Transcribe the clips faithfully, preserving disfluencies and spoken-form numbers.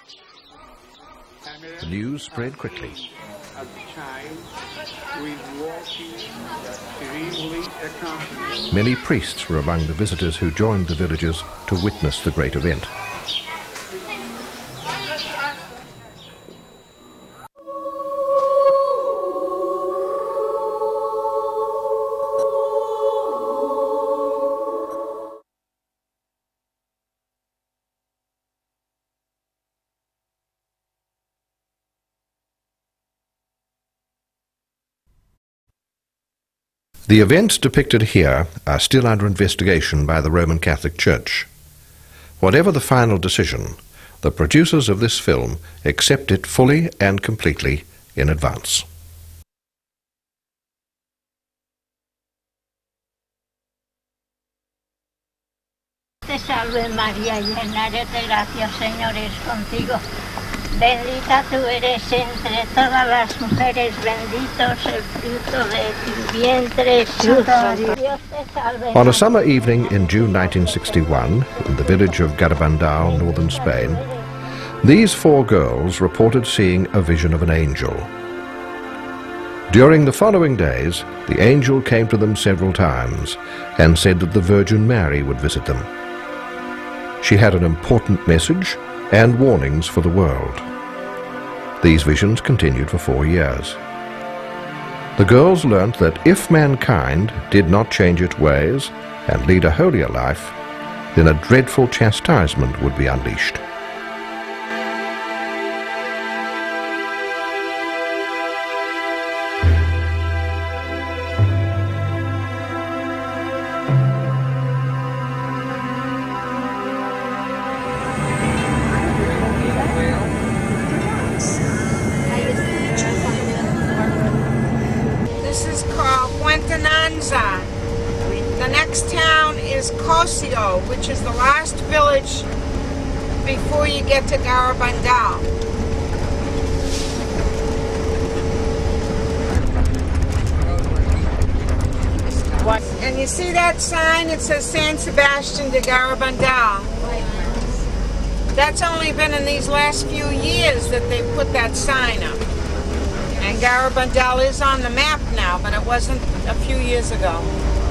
The news spread quickly. A child with walking extremely accomplished. Many priests were among the visitors who joined the villagers to witness the great event. The events depicted here are still under investigation by the Roman Catholic Church. Whatever the final decision, the producers of this film accept it fully and completely in advance. Te salve María, llena eres de gracia, Señor es contigo. Bendita tú eres entre todas las mujeres, bendito es el fruto de tu vientre, Jesús. Dios te salve. On a summer evening in June nineteen sixty-one, in the village of Garabandal, northern Spain, these four girls reported seeing a vision of an angel. During the following days, the angel came to them several times and said that the Virgin Mary would visit them. She had an important message and warnings for the world. These visions continued for four years. The girls learnt that if mankind did not change its ways and lead a holier life, then a dreadful chastisement would be unleashed. The next town is Cosio, which is the last village before you get to Garabandal. And you see that sign? It says San Sebastian de Garabandal. That's only been in these last few years that they put that sign up. And Garabandal is on the map now, but it wasn't a few years ago.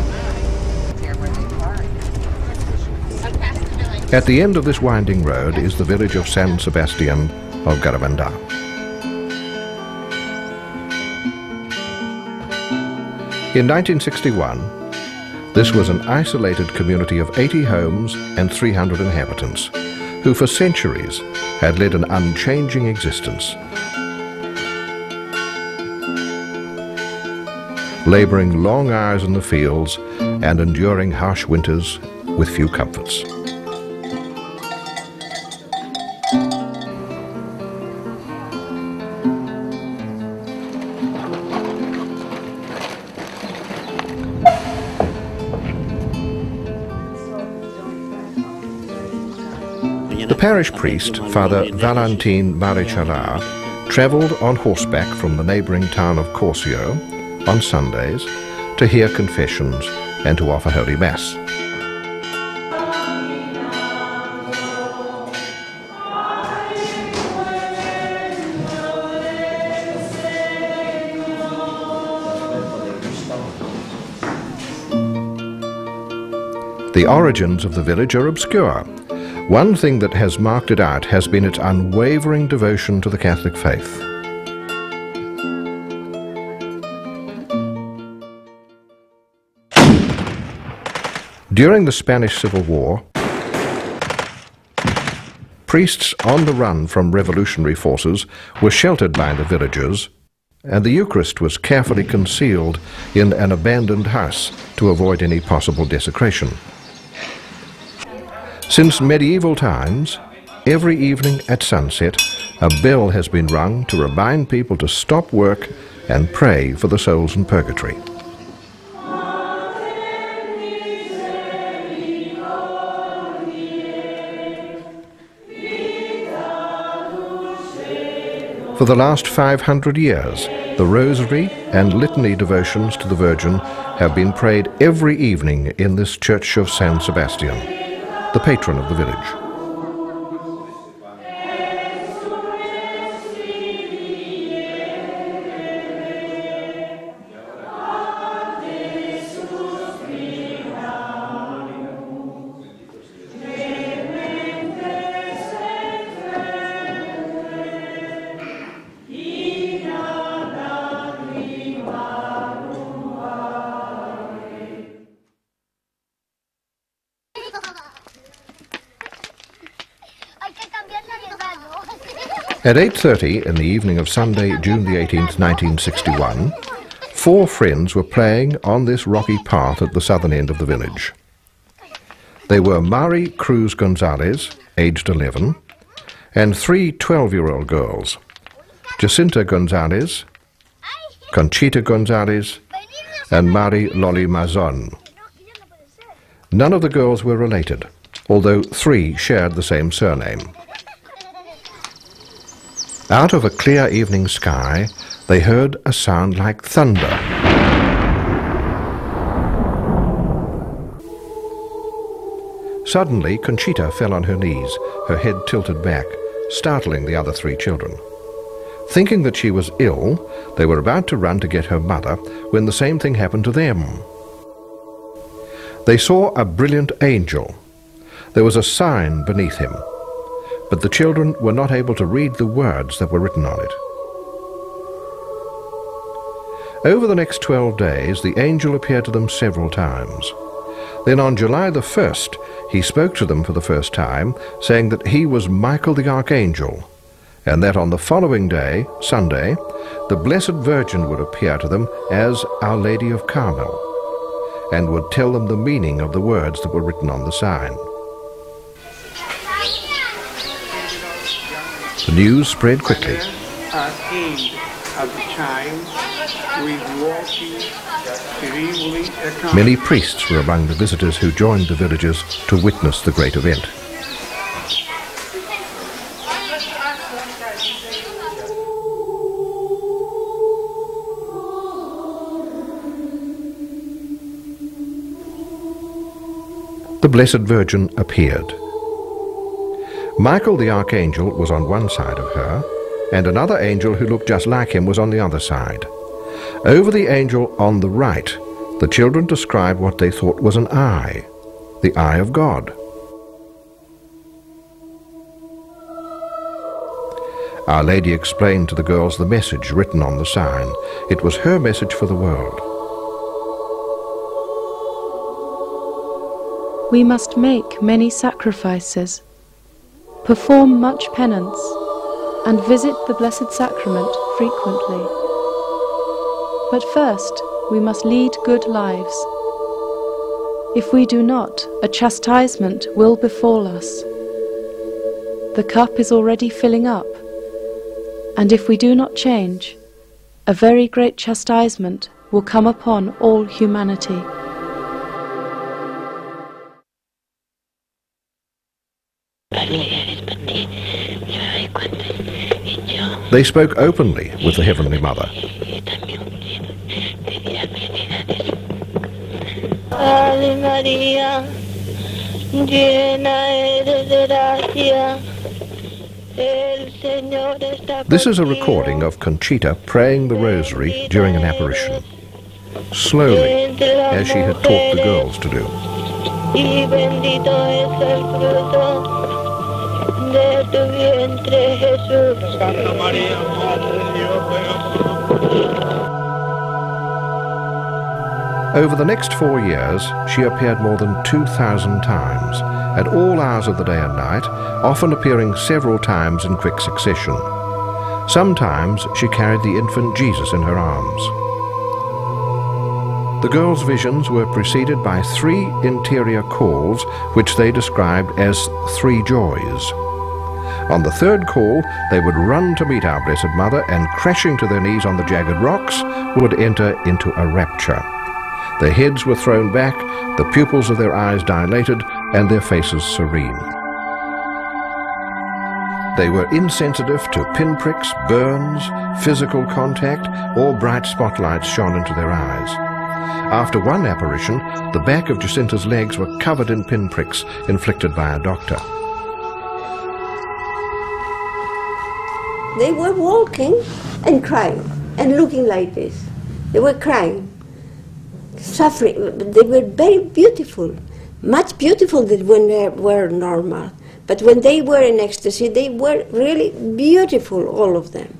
At the end of this winding road is the village of San Sebastian of Garabandal. In nineteen sixty-one, this was an isolated community of eighty homes and three hundred inhabitants, who for centuries had led an unchanging existence, laboring long hours in the fields and enduring harsh winters with few comforts. The parish priest, Father Valentin Marichala, travelled on horseback from the neighbouring town of Cosio on Sundays to hear confessions and to offer Holy Mass. The origins of the village are obscure. One thing that has marked it out has been its unwavering devotion to the Catholic faith. During the Spanish Civil War, priests on the run from revolutionary forces were sheltered by the villagers, and the Eucharist was carefully concealed in an abandoned house to avoid any possible desecration. Since medieval times, every evening at sunset, a bell has been rung to remind people to stop work and pray for the souls in purgatory. For the last five hundred years, the Rosary and Litany devotions to the Virgin have been prayed every evening in this church of San Sebastian, the patron of the village. At eight thirty in the evening of Sunday, June the eighteenth, nineteen sixty-one, four friends were playing on this rocky path at the southern end of the village. They were Mari Cruz Gonzalez, aged eleven, and three twelve-year-old girls, Jacinta Gonzalez, Conchita Gonzalez, and Mari Loli Mazon. None of the girls were related, although three shared the same surname. Out of a clear evening sky, they heard a sound like thunder. Suddenly, Conchita fell on her knees, her head tilted back, startling the other three children. Thinking that she was ill, they were about to run to get her mother when the same thing happened to them. They saw a brilliant angel. There was a sign beneath him, but the children were not able to read the words that were written on it. Over the next twelve days, the angel appeared to them several times. Then on July the first, he spoke to them for the first time, saying that he was Michael the Archangel, and that on the following day, Sunday, the Blessed Virgin would appear to them as Our Lady of Carmel, and would tell them the meaning of the words that were written on the sign. The news spread quickly. Are aimed at the child with walking terribly accomplished. Many priests were among the visitors who joined the villagers to witness the great event. The Blessed Virgin appeared. Michael the Archangel was on one side of her, and another angel who looked just like him was on the other side. Over the angel on the right, the children described what they thought was an eye, the eye of God. Our Lady explained to the girls the message written on the sign. It was her message for the world. We must make many sacrifices, perform much penance, and visit the Blessed Sacrament frequently. But first, we must lead good lives. If we do not, a chastisement will befall us. The cup is already filling up, and if we do not change, a very great chastisement will come upon all humanity. They spoke openly with the Heavenly Mother. Ave Maria, llena eres de gracia, el Señor está contigo. This is a recording of Conchita praying the rosary during an apparition, slowly, as she had taught the girls to do. Y bendito es el fruto de tu vientre, Jesús. Santa María, Madre de Dios, ruega por nosotros. Over the next four years, she appeared more than two thousand times, at all hours of the day and night, often appearing several times in quick succession. Sometimes she carried the infant Jesus in her arms. The girls' visions were preceded by three interior calls, which they described as three joys. On the third call, they would run to meet our Blessed Mother, and crashing to their knees on the jagged rocks, would enter into a rapture. Their heads were thrown back, the pupils of their eyes dilated, and their faces serene. They were insensitive to pinpricks, burns, physical contact, or bright spotlights shone into their eyes. After one apparition, the back of Jacinta's legs were covered in pinpricks inflicted by a doctor. They were walking and crying and looking like this. They were crying, suffering. They were very beautiful, much beautiful than when they were normal. But when they were in ecstasy, they were really beautiful, all of them.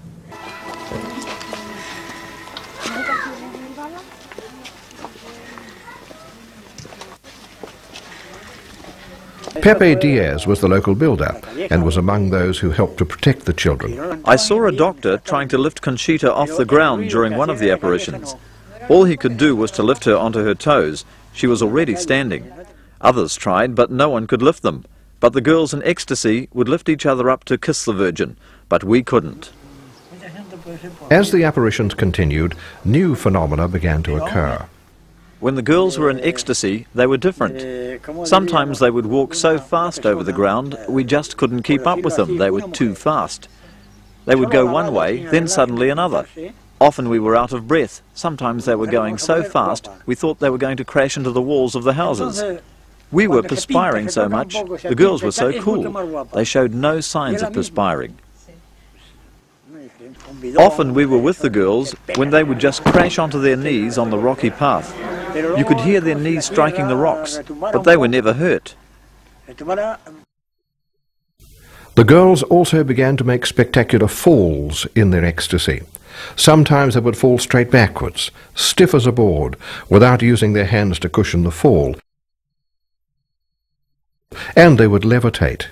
Pepe Diaz was the local builder and was among those who helped to protect the children. I saw a doctor trying to lift Conchita off the ground during one of the apparitions. All he could do was to lift her onto her toes. She was already standing. Others tried, but no one could lift them. But the girls in ecstasy would lift each other up to kiss the Virgin, but we couldn't. As the apparitions continued, new phenomena began to occur. When the girls were in ecstasy, they were different. Sometimes they would walk so fast over the ground, we just couldn't keep up with them. They were too fast. They would go one way, then suddenly another. Often we were out of breath. Sometimes they were going so fast, we thought they were going to crash into the walls of the houses. We were perspiring so much, the girls were so cool. They showed no signs of perspiring. Often we were with the girls when they would just crash onto their knees on the rocky path. You could hear their knees striking the rocks, but they were never hurt. The girls also began to make spectacular falls in their ecstasy. Sometimes they would fall straight backwards, stiff as a board, without using their hands to cushion the fall. And they would levitate.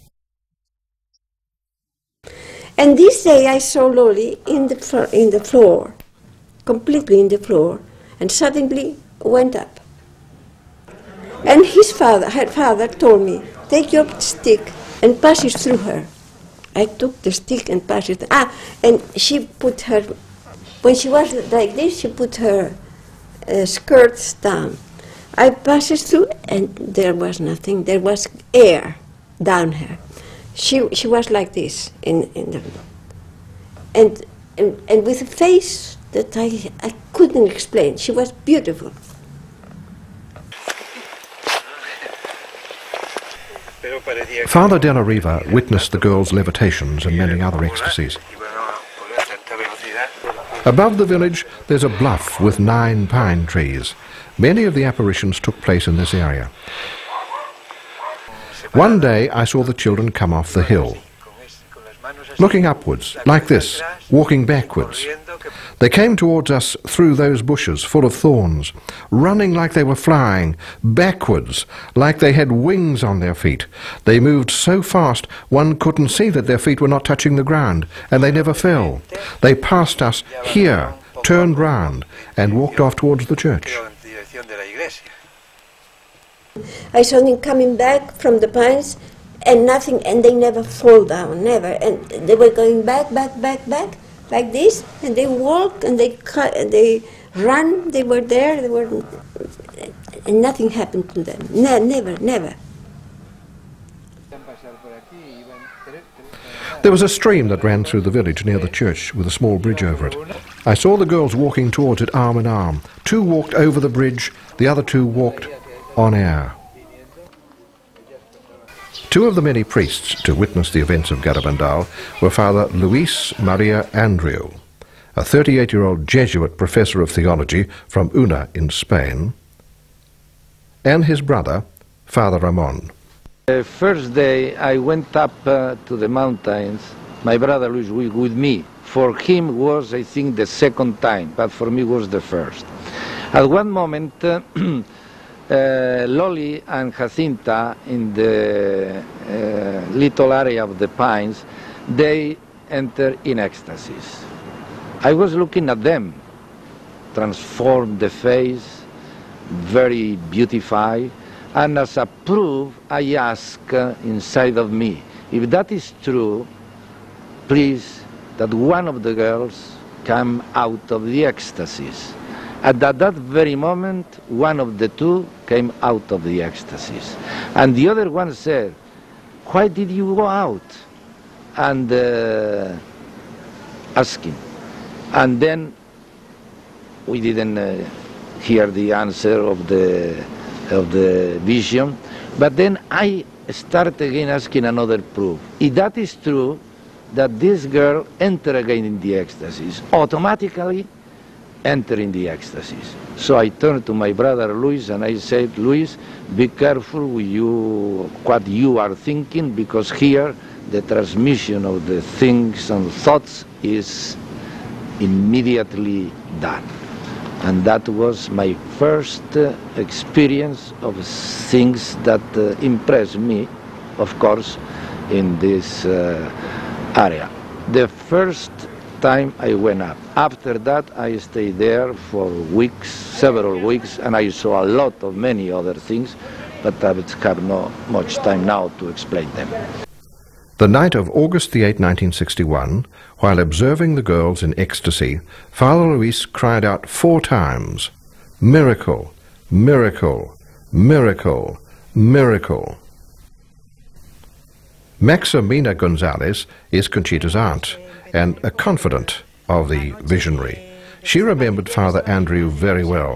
And this day I saw Lolly in the, flo in the floor, completely in the floor, and suddenly went up. And his father, her father told me, take your stick and pass it through her. I took the stick and passed it. Ah, and she put her, when she was like this, she put her uh, skirts down. I passed it through and there was nothing. There was air down her. She, she was like this, in, in the, and, and, and with a face that I, I couldn't explain. She was beautiful. Father de la Riva witnessed the girls' levitations and many other ecstasies. Above the village, there's a bluff with nine pine trees. Many of the apparitions took place in this area. One day I saw the children come off the hill, looking upwards, like this, walking backwards. They came towards us through those bushes full of thorns, running like they were flying, backwards, like they had wings on their feet. They moved so fast one couldn't see that their feet were not touching the ground, and they never fell. They passed us here, turned round, and walked off towards the church. I saw them coming back from the pines and nothing, and they never fall down, never. And they were going back, back, back, back, like this, and they walk and they cut, they run, they were there, they were, and nothing happened to them. Ne never, never. There was a stream that ran through the village near the church with a small bridge over it. I saw the girls walking towards it arm in arm. Two walked over the bridge, the other two walked on air. Two of the many priests to witness the events of Garabandal were Father Luis Maria Andreu, a thirty-eight-year-old Jesuit professor of theology from Una in Spain, and his brother, Father Ramon. The first day I went up uh, to the mountains, my brother Luis was with me. For him was, I think, the second time, but for me was the first. At one moment, uh, Uh, Loli and Jacinta, in the uh, little area of the pines, they enter in ecstasies. I was looking at them, transformed the face, very beautified, and as a proof, I ask uh, inside of me, if that is true, please, that one of the girls come out of the ecstasies. At that, that very moment, one of the two came out of the ecstasies. And the other one said, why did you go out? And uh, ask him. And then we didn't uh, hear the answer of the, of the vision. But then I start again asking another proof. If that is true, that this girl enter again in the ecstasies, automatically enter in the ecstasies. So I turned to my brother Luis and I said, Luis, be careful with you, what you are thinking, because here the transmission of the things and thoughts is immediately done. And that was my first uh, experience of things that uh, impressed me, of course, in this uh, area. The first time I went up. After that, I stayed there for weeks, several weeks, and I saw a lot of many other things, but I would have no much time now to explain them. The night of August the eighth, nineteen sixty-one, while observing the girls in ecstasy, Father Luis cried out four times, "Miracle, miracle, miracle, miracle." Maximina Gonzalez is Conchita's aunt and a confidant of the visionary. She remembered Father Andrew very well.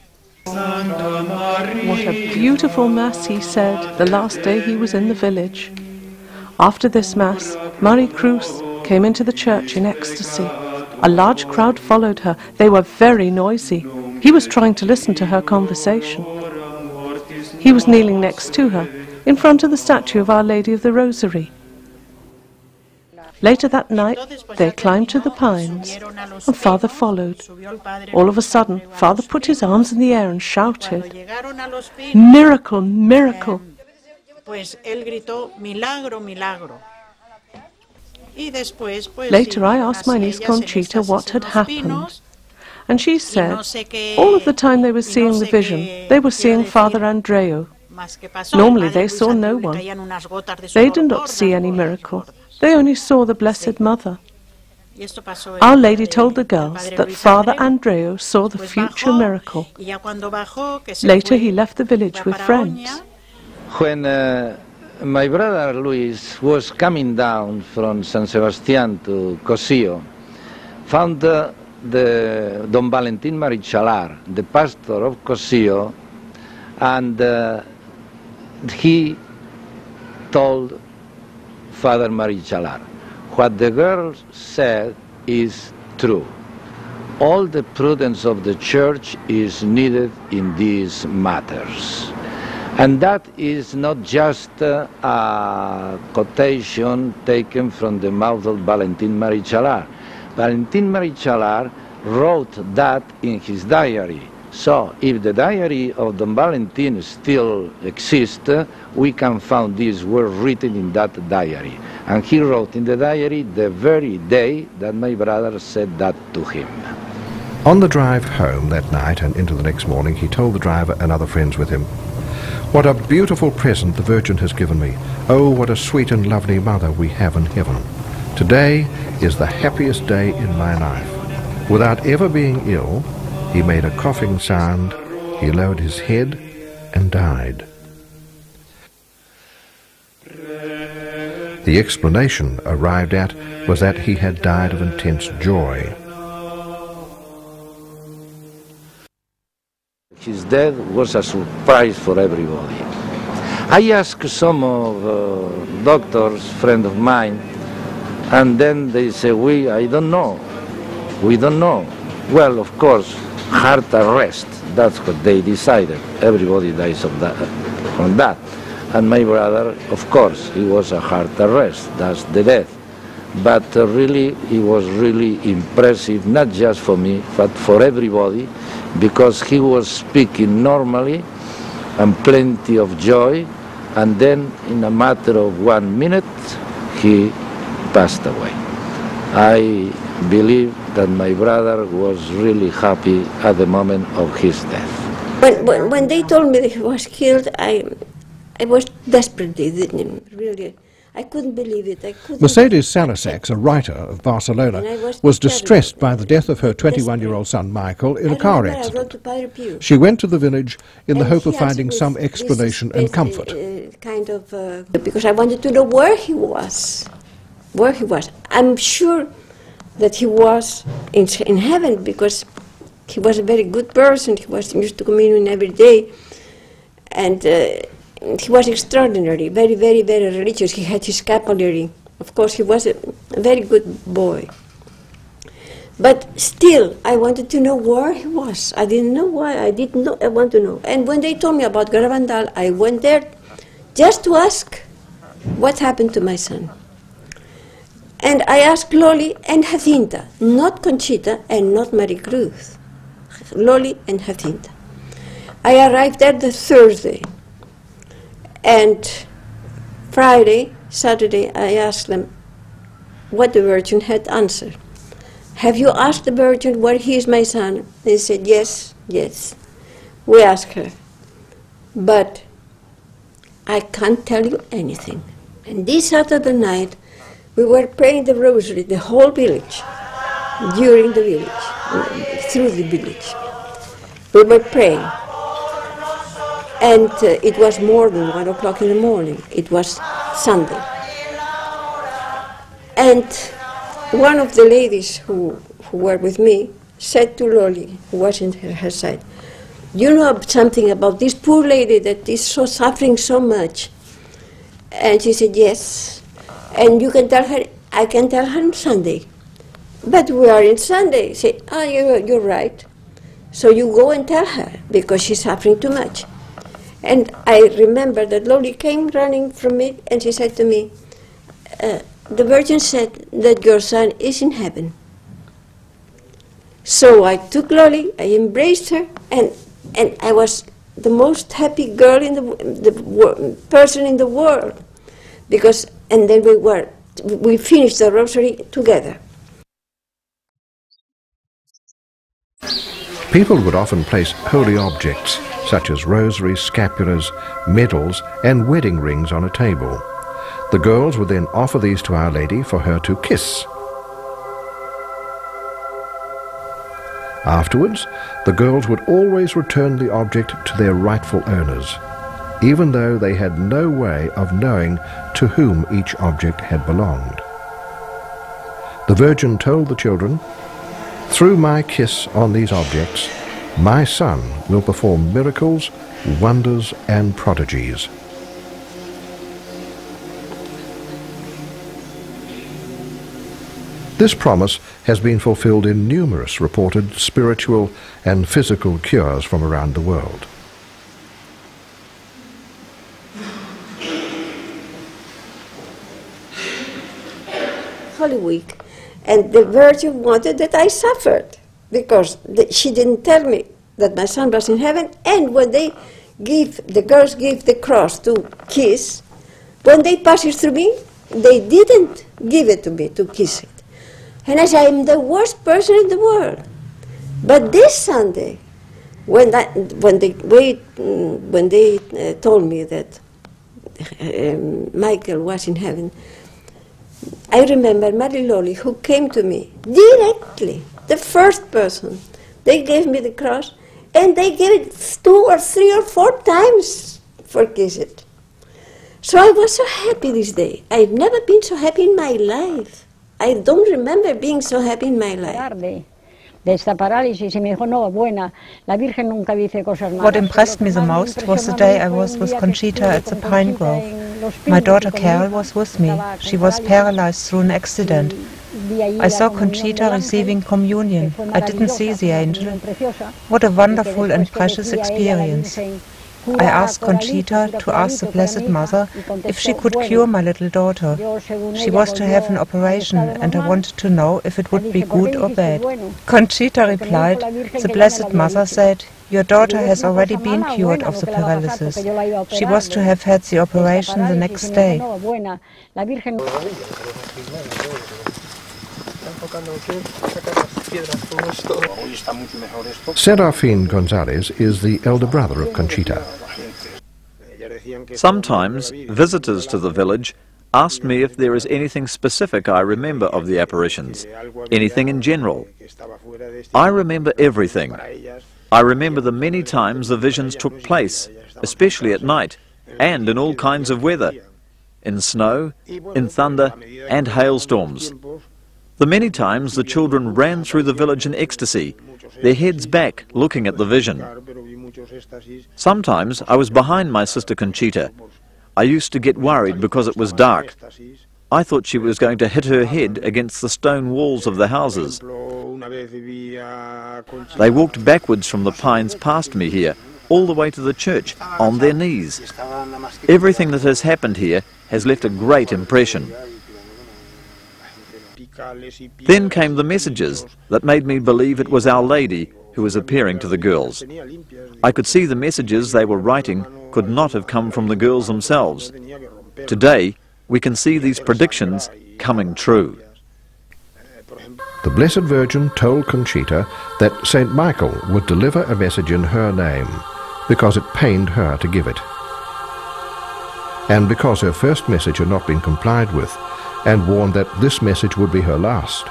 What a beautiful mass he said the last day he was in the village. After this mass, Marie Cruz came into the church in ecstasy. A large crowd followed her. They were very noisy. He was trying to listen to her conversation. He was kneeling next to her, in front of the statue of Our Lady of the Rosary. Later that night, they climbed to the pines, and Father followed. All of a sudden, Father put his arms in the air and shouted, "Miracle, miracle!" Later I asked my niece Conchita what had happened, and she said all of the time they were seeing the vision, they were seeing Father Andreu. Normally they saw no one. They did not see any miracle. They only saw the Blessed Mother. Our Lady told the girls that Father Andreu saw the future miracle. Later he left the village with friends. When uh, my brother Luis was coming down from San Sebastian to Cosío, found uh, the Don Valentin Marichalar, the pastor of Cosío, and uh, he told Father Marichalar, what the girl said is true. All the prudence of the church is needed in these matters. And that is not just uh, a quotation taken from the mouth of Valentin Marichalar. Valentin Marichalar wrote that in his diary. So if the diary of Don Valentin still exists, uh, we can find these words written in that diary. And he wrote in the diary the very day that my brother said that to him. On the drive home that night and into the next morning, he told the driver and other friends with him, "What a beautiful present the Virgin has given me. Oh, what a sweet and lovely mother we have in heaven. Today is the happiest day in my life." Without ever being ill, he made a coughing sound, he lowered his head and died. The explanation arrived at was that he had died of intense joy. His death was a surprise for everybody. I asked some of uh, doctors, friend of mine, and then they say, we, I don't know, we don't know. Well, of course, heart arrest, that's what they decided. Everybody dies of that, from that. And my brother, of course, he was a heart arrest, that's the death. But uh, really, it was really impressive, not just for me, but for everybody, because he was speaking normally and plenty of joy, and then in a matter of one minute, he passed away. I believe that my brother was really happy at the moment of his death. When, when, when they told me that he was killed, I, I was desperately, really. I couldn't believe it. I couldn't. Mercedes Salasax, a writer of Barcelona, was, was distressed by the death of her twenty-one-year-old son Michael in a car accident. She went to the village in the hope of finding some explanation and comfort. Uh, kind of, uh, because I wanted to know where he was, where he was. I'm sure that he was in, in heaven, because he was a very good person. He was used to communion every day, and uh, he was extraordinary, very, very, very religious. He had his scapulary. Of course, he was a, a very good boy. But still, I wanted to know where he was. I didn't know why. I didn't know. I want to know. And when they told me about Garabandal, I went there just to ask what happened to my son. And I asked Loli and Jacinta, not Conchita and not Maricruz. Loli and Jacinta. I arrived there the Thursday, and Friday, Saturday, I asked them what the Virgin had answered. Have you asked the Virgin where he is my son? They said, yes, yes. We asked her, but I can't tell you anything. And this Saturday night, we were praying the rosary, the whole village, during the village, through the village. We were praying. And uh, it was more than one o'clock in the morning. It was Sunday. And one of the ladies who, who were with me said to Loli, who was in her, her side, you know something about this poor lady that is so suffering so much? And she said, yes. And you can tell her, I can tell her on Sunday. But we are in Sunday. Say, ah, oh, you're, you're right. So you go and tell her, because she's suffering too much. And I remember that Loli came running from me, and she said to me, uh, the Virgin said that your son is in heaven. So I took Loli, I embraced her, and, and I was the most happy girl in the, the person in the world. Because, and then we were, we finished the rosary together. People would often place holy objects, such as rosaries, scapulars, medals, and wedding rings on a table. The girls would then offer these to Our Lady for her to kiss. Afterwards, the girls would always return the object to their rightful owners, even though they had no way of knowing to whom each object had belonged. The Virgin told the children, through my kiss on these objects, my son will perform miracles, wonders, and prodigies. This promise has been fulfilled in numerous reported spiritual and physical cures from around the world. Holy Week, and the Virgin wanted that I suffered, because the, she didn't tell me that my son was in heaven, and when they give, the girls give the cross to kiss, when they pass it through me, they didn't give it to me to kiss it. And I said, I'm the worst person in the world. But this Sunday, when, that, when they, when they uh, told me that um, Michael was in heaven, I remember Mary Loli, who came to me directly, the first person. They gave me the cross, and they gave it two or three or four times for kiss it. So I was so happy this day. I've never been so happy in my life. I don't remember being so happy in my life. What impressed me the most was the day I was with Conchita at the Pine Grove. My daughter Carol was with me. She was paralyzed through an accident. I saw Conchita receiving communion. I didn't see the angel. What a wonderful and precious experience. I asked Conchita to ask the Blessed Mother if she could cure my little daughter. She was to have an operation, and I wanted to know if it would be good or bad. Conchita replied, the Blessed Mother said, your daughter has already been cured of the paralysis. She was to have had the operation the next day. Serafin Gonzalez is the elder brother of Conchita. Sometimes visitors to the village asked me if there is anything specific I remember of the apparitions, anything in general. I remember everything. I remember the many times the visions took place, especially at night, and in all kinds of weather, in snow, in thunder, and hailstorms. The many times the children ran through the village in ecstasy, their heads back, looking at the vision. Sometimes I was behind my sister Conchita. I used to get worried because it was dark. I thought she was going to hit her head against the stone walls of the houses. They walked backwards from the pines past me here, all the way to the church, on their knees. Everything that has happened here has left a great impression. Then came the messages that made me believe it was Our Lady who was appearing to the girls. I could see the messages they were writing could not have come from the girls themselves. Today, we can see these predictions coming true. The Blessed Virgin told Conchita that Saint Michael would deliver a message in her name because it pained her to give it, and because her first message had not been complied with, and warned that this message would be her last.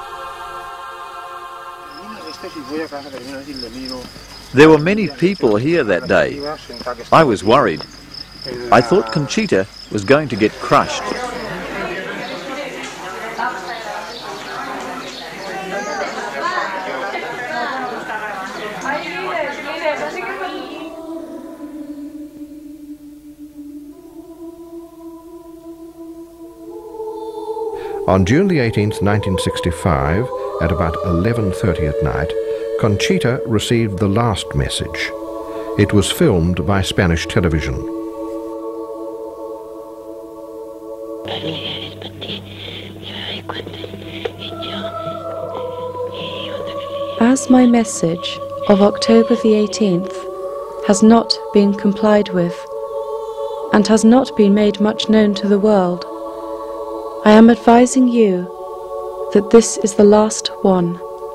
There were many people here that day. I was worried. I thought Conchita was going to get crushed. On June the eighteenth, nineteen sixty-five, at about eleven thirty at night, Conchita received the last message. It was filmed by Spanish television. As my message of October the eighteenth has not been complied with and has not been made much known to the world, I am advising you that this is the last one.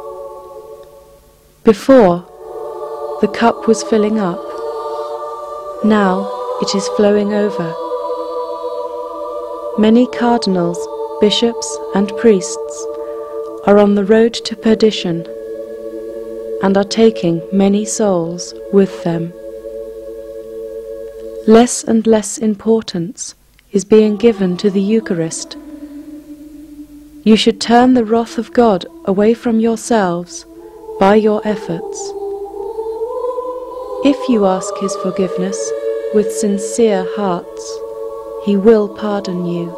Before, the cup was filling up. Now it is flowing over. Many cardinals, bishops, and priests are on the road to perdition and are taking many souls with them. Less and less importance is being given to the Eucharist. You should turn the wrath of God away from yourselves by your efforts. If you ask His forgiveness with sincere hearts, He will pardon you.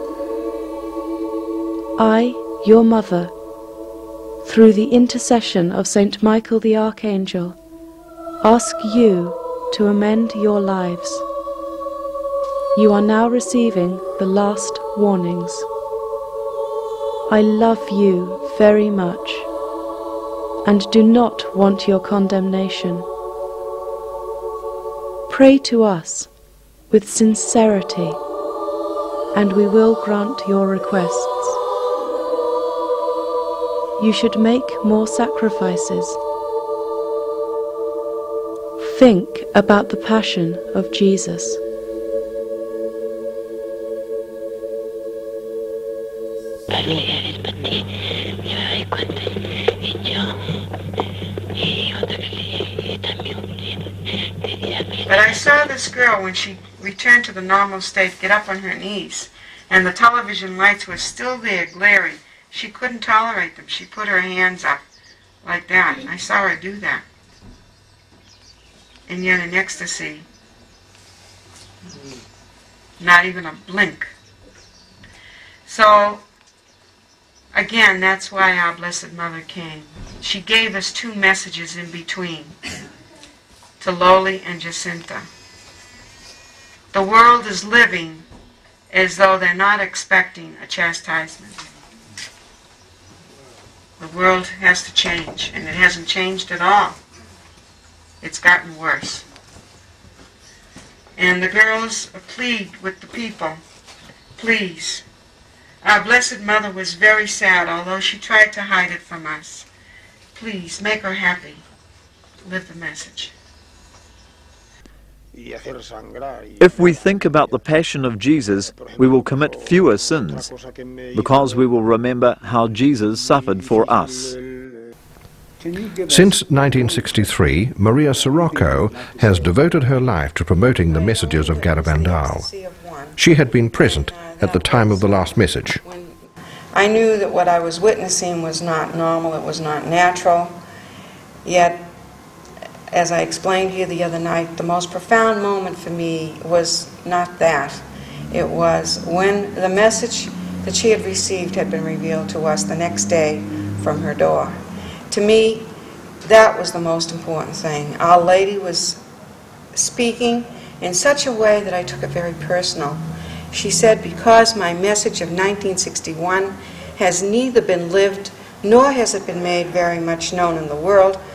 I, your mother, through the intercession of Saint Michael the Archangel, ask you to amend your lives. You are now receiving the last warnings. I love you very much and do not want your condemnation. Pray to us with sincerity, and we will grant your requests. You should make more sacrifices. Think about the passion of Jesus. But I saw this girl, when she returned to the normal state, get up on her knees, and the television lights were still there, glaring. She couldn't tolerate them. She put her hands up like that. I saw her do that. And yet in ecstasy, not even a blink. So, again, that's why our Blessed Mother came. She gave us two messages in between, to Loli and Jacinta. The world is living as though they're not expecting a chastisement. The world has to change, and it hasn't changed at all. It's gotten worse. And the girls plead with the people, please. Our Blessed Mother was very sad, although she tried to hide it from us. Please, make her happy. Live the message. If we think about the passion of Jesus, we will commit fewer sins, because we will remember how Jesus suffered for us. Since nineteen sixty-three, Maria Sirocco has devoted her life to promoting the messages of Garabandal. She had been present at the time of the last message. I knew that what I was witnessing was not normal, it was not natural, yet as I explained here the other night, the most profound moment for me was not that. It was when the message that she had received had been revealed to us the next day from her door. To me, that was the most important thing. Our Lady was speaking in such a way that I took it very personal. She said, because my message of nineteen sixty-one has neither been lived nor has it been made very much known in the world,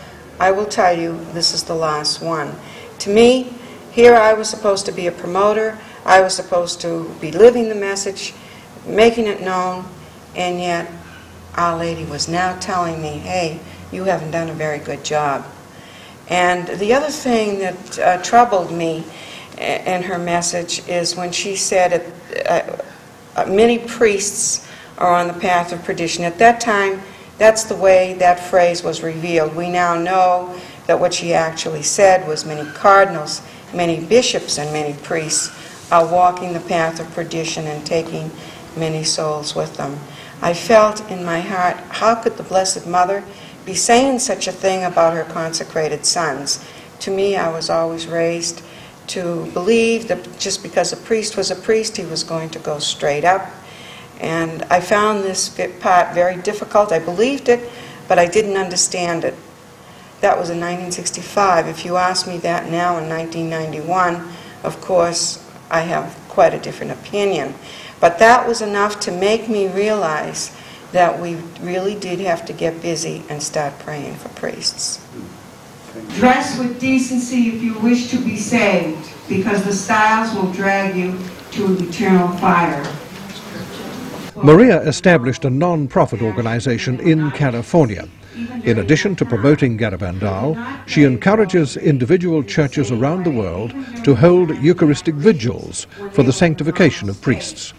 I will tell you, this is the last one. To me, here I was supposed to be a promoter. I was supposed to be living the message, making it known, and yet Our Lady was now telling me, hey, you haven't done a very good job. And the other thing that uh, troubled me in her message is when she said it, uh, many priests are on the path of perdition. At that time, that's the way that phrase was revealed. We now know that what she actually said was many cardinals, many bishops, and many priests are walking the path of perdition and taking many souls with them. I felt in my heart, how could the Blessed Mother be saying such a thing about her consecrated sons? To me, I was always raised to believe that just because a priest was a priest, he was going to go straight up. And I found this part very difficult. I believed it, but I didn't understand it. That was in nineteen sixty-five. If you ask me that now in nineteen ninety-one, of course, I have quite a different opinion. But that was enough to make me realize that we really did have to get busy and start praying for priests. Dress with decency if you wish to be saved, because the styles will drag you to eternal fire. Maria established a non-profit organization in California. In addition to promoting Garabandal, she encourages individual churches around the world to hold Eucharistic vigils for the sanctification of priests.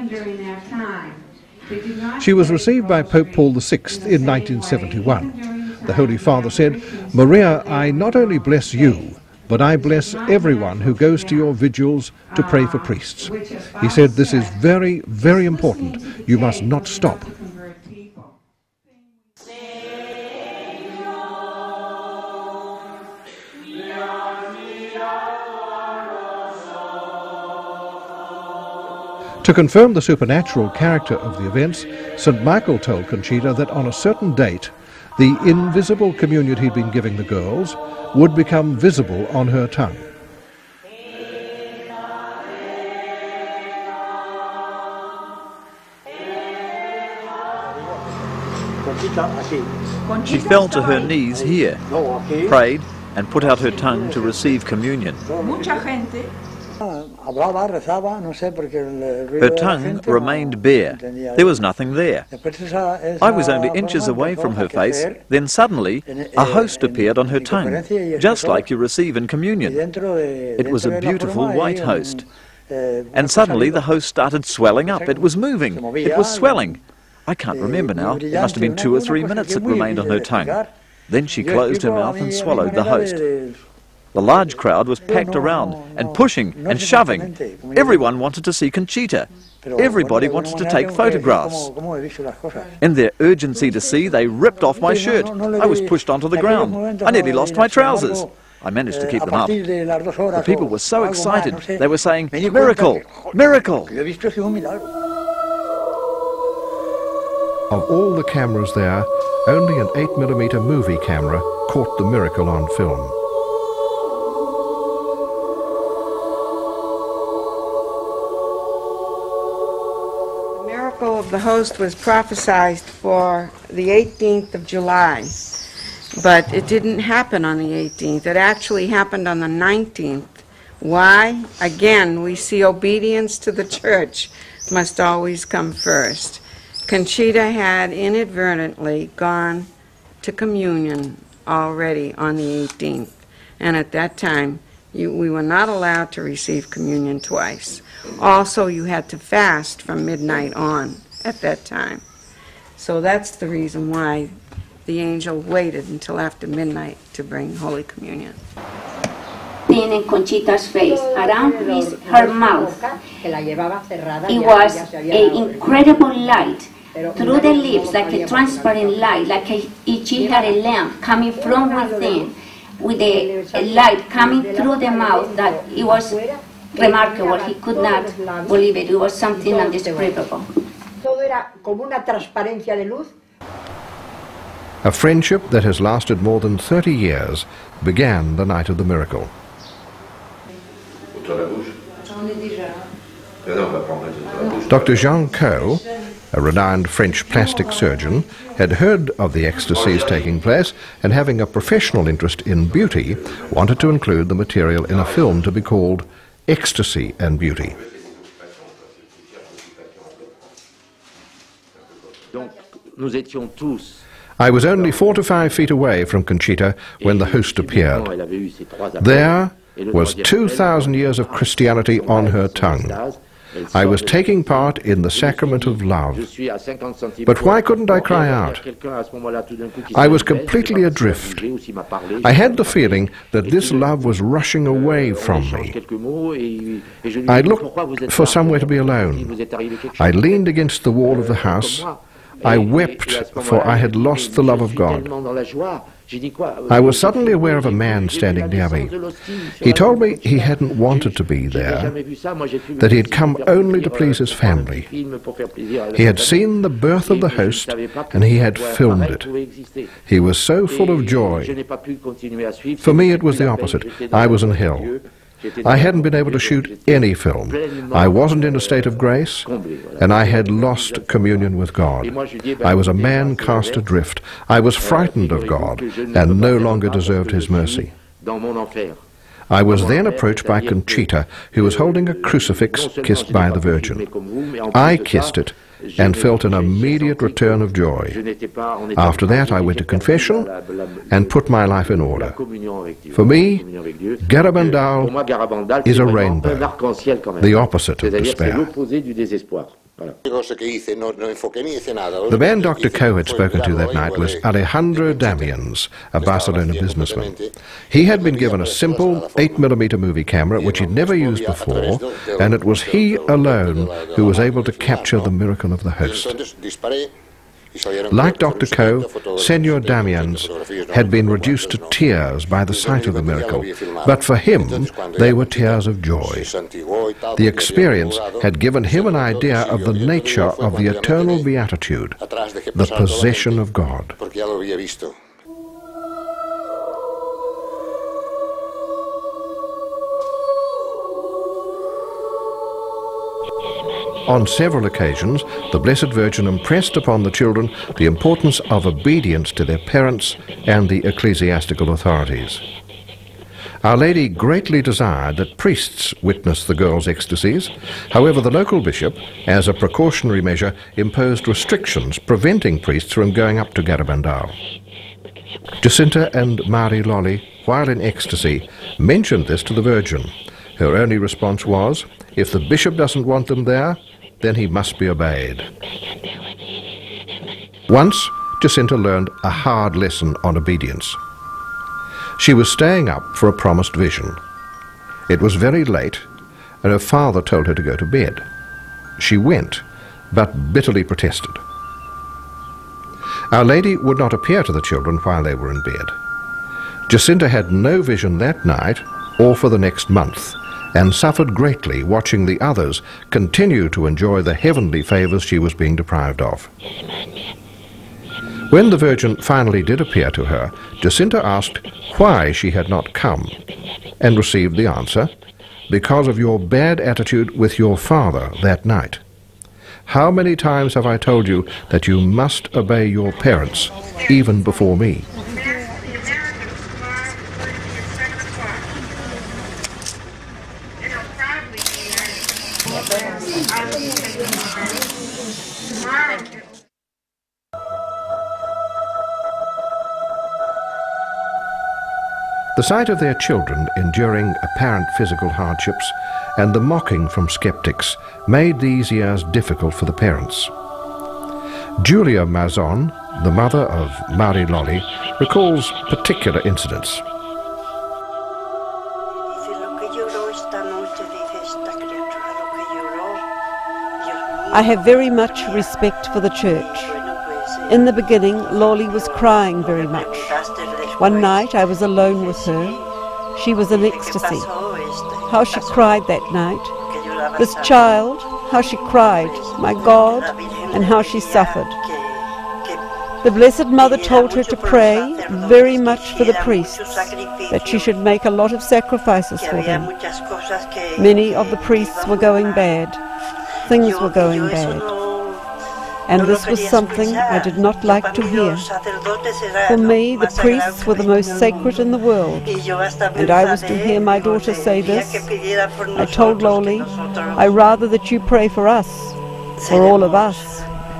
She was received by Pope Paul the Sixth in nineteen seventy-one. The Holy Father said, "Maria, I not only bless you, but I bless everyone who goes to your vigils to pray for priests." He said, "This is very, very important. You must not stop." To confirm the supernatural character of the events, Saint Michael told Conchita that on a certain date, the invisible communion he'd been giving the girls would become visible on her tongue. She fell to her knees here, prayed, and put out her tongue to receive communion. Her tongue remained bare. There was nothing there. I was only inches away from her face. Then suddenly, a host appeared on her tongue, just like you receive in communion. It was a beautiful white host. And suddenly the host started swelling up. It was moving. It was swelling. I can't remember now. It must have been two or three minutes it remained on her tongue. Then she closed her mouth and swallowed the host. The large crowd was packed around and pushing and shoving. Everyone wanted to see Conchita. Everybody wanted to take photographs. In their urgency to see, they ripped off my shirt. I was pushed onto the ground. I nearly lost my trousers. I managed to keep them up. The people were so excited. They were saying, "Miracle! Miracle!" Of all the cameras there, only an eight millimeter movie camera caught the miracle on film. The miracle of the host was prophesied for the eighteenth of July, but it didn't happen on the eighteenth. It actually happened on the nineteenth. Why? Again, we see obedience to the church must always come first. Conchita had inadvertently gone to communion already on the eighteenth, and at that time you, we were not allowed to receive communion twice. Also, you had to fast from midnight on at that time. So that's the reason why the angel waited until after midnight to bring Holy Communion. In Conchita's face, around his, her mouth, it was an incredible light through the lips, like a transparent light, like a, she had a lamp coming from within, with a, a light coming through the mouth, that it was remarkable. He could not believe it. It was something undescribable. A friendship that has lasted more than thirty years began the night of the miracle. Doctor Jean Coe, a renowned French plastic surgeon, had heard of the ecstasies taking place and, having a professional interest in beauty, wanted to include the material in a film to be called Ecstasy and Beauty. I was only four to five feet away from Conchita when the host appeared. There was two thousand years of Christianity on her tongue. I was taking part in the sacrament of love. But why couldn't I cry out? I was completely adrift. I had the feeling that this love was rushing away from me. I looked for somewhere to be alone. I leaned against the wall of the house. I wept, for I had lost the love of God. I was suddenly aware of a man standing near me. He told me he hadn't wanted to be there, that he had come only to please his family. He had seen the birth of the host, and he had filmed it. He was so full of joy. For me, it was the opposite. I was in hell. I hadn't been able to shoot any film. I wasn't in a state of grace, and I had lost communion with God. I was a man cast adrift. I was frightened of God and no longer deserved his mercy. I was then approached by Conchita, who was holding a crucifix kissed by the Virgin. I kissed it and felt an immediate return of joy. After that, I went to confession and put my life in order. For me, Garabandal is a rainbow, the opposite of despair. The man Doctor Coe had spoken to that night was Alejandro Damians, a Barcelona businessman. He had been given a simple eight millimeter movie camera which he'd never used before, and it was he alone who was able to capture the miracle of the host. Like Doctor Coe, Senor Damians had been reduced to tears by the sight of the miracle, but for him they were tears of joy. The experience had given him an idea of the nature of the eternal beatitude, the possession of God. On several occasions, the Blessed Virgin impressed upon the children the importance of obedience to their parents and the ecclesiastical authorities. Our Lady greatly desired that priests witness the girls' ecstasies. However, the local bishop, as a precautionary measure, imposed restrictions preventing priests from going up to Garabandal. Jacinta and Mari Lolly, while in ecstasy, mentioned this to the Virgin. Her only response was, if the bishop doesn't want them there, then he must be obeyed. Once, Jacinta learned a hard lesson on obedience. She was staying up for a promised vision. It was very late, and her father told her to go to bed. She went, but bitterly protested. Our Lady would not appear to the children while they were in bed. Jacinta had no vision that night or for the next month, and suffered greatly watching the others continue to enjoy the heavenly favours she was being deprived of. When the Virgin finally did appear to her, Jacinta asked why she had not come, and received the answer, because of your bad attitude with your father that night. How many times have I told you that you must obey your parents, even before me? The sight of their children enduring apparent physical hardships and the mocking from skeptics made these years difficult for the parents. Julia Mazon, the mother of Mari Lolly, recalls particular incidents. I have very much respect for the church. In the beginning, Lolly was crying very much. One night I was alone with her. She was in ecstasy. How she cried that night. This child, how she cried, my God, and how she suffered. The Blessed Mother told her to pray very much for the priests, that she should make a lot of sacrifices for them. Many of the priests were going bad. Things were going bad. and this was something I did not like to hear. For me, the priests were the most sacred in the world, and I was to hear my daughter say this. I told Loli, I rather that you pray for us, for all of us.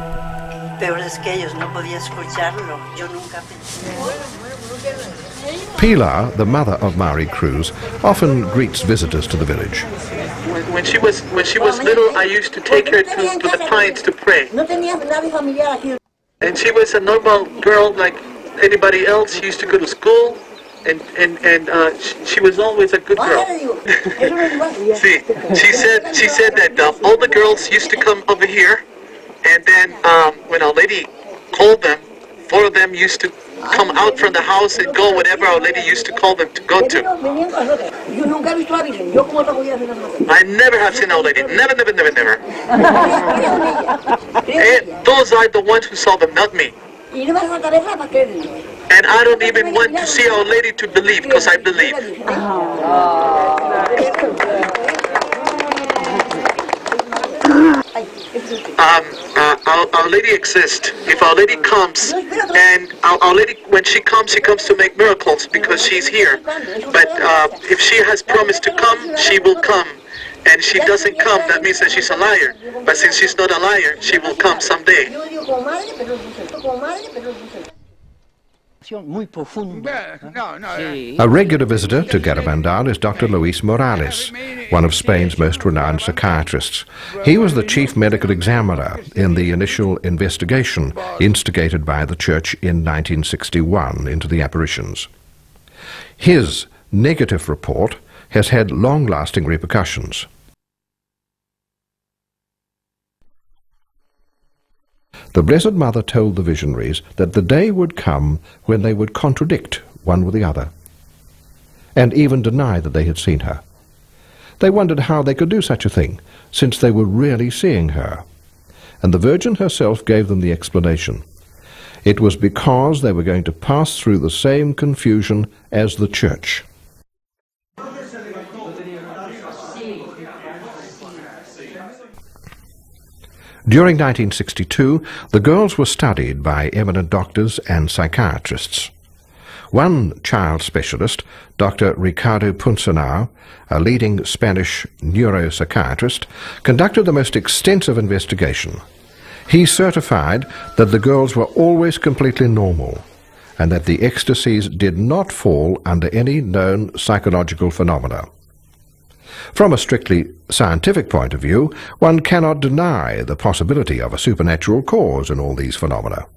Pilar, the mother of Mari Cruz, often greets visitors to the village. When, when she was when she was little, I used to take her to, to the pines to pray. And she was a normal girl like anybody else. She used to go to school, and and and uh, she, she was always a good girl. See, she said she said that uh, all the girls used to come over here, and then um, when Our Lady called them, four of them used to come out from the house and go whatever Our Lady used to call them to go to. I never have seen Our Lady. Never, never, never, never. And those are the ones who saw them, not me. And I don't even want to see Our Lady to believe, because I believe. Um, uh, our, our Lady exists. If Our Lady comes, and our, our Lady, when she comes, she comes to make miracles because she's here. But uh, if she has promised to come, she will come. And she doesn't come, that means that she's a liar. But since she's not a liar, she will come someday. A regular visitor to Garabandal is Doctor Luis Morales, one of Spain's most renowned psychiatrists. He was the chief medical examiner in the initial investigation instigated by the Church in nineteen sixty-one into the apparitions. His negative report has had long-lasting repercussions. The Blessed Mother told the visionaries that the day would come when they would contradict one with the other, and even deny that they had seen her. They wondered how they could do such a thing, since they were really seeing her. And the Virgin herself gave them the explanation. It was because they were going to pass through the same confusion as the Church. During nineteen sixty-two, the girls were studied by eminent doctors and psychiatrists. One child specialist, Doctor Ricardo Punsanao, a leading Spanish neuropsychiatrist, conducted the most extensive investigation. He certified that the girls were always completely normal, and that the ecstasies did not fall under any known psychological phenomena. From a strictly scientific point of view, one cannot deny the possibility of a supernatural cause in all these phenomena.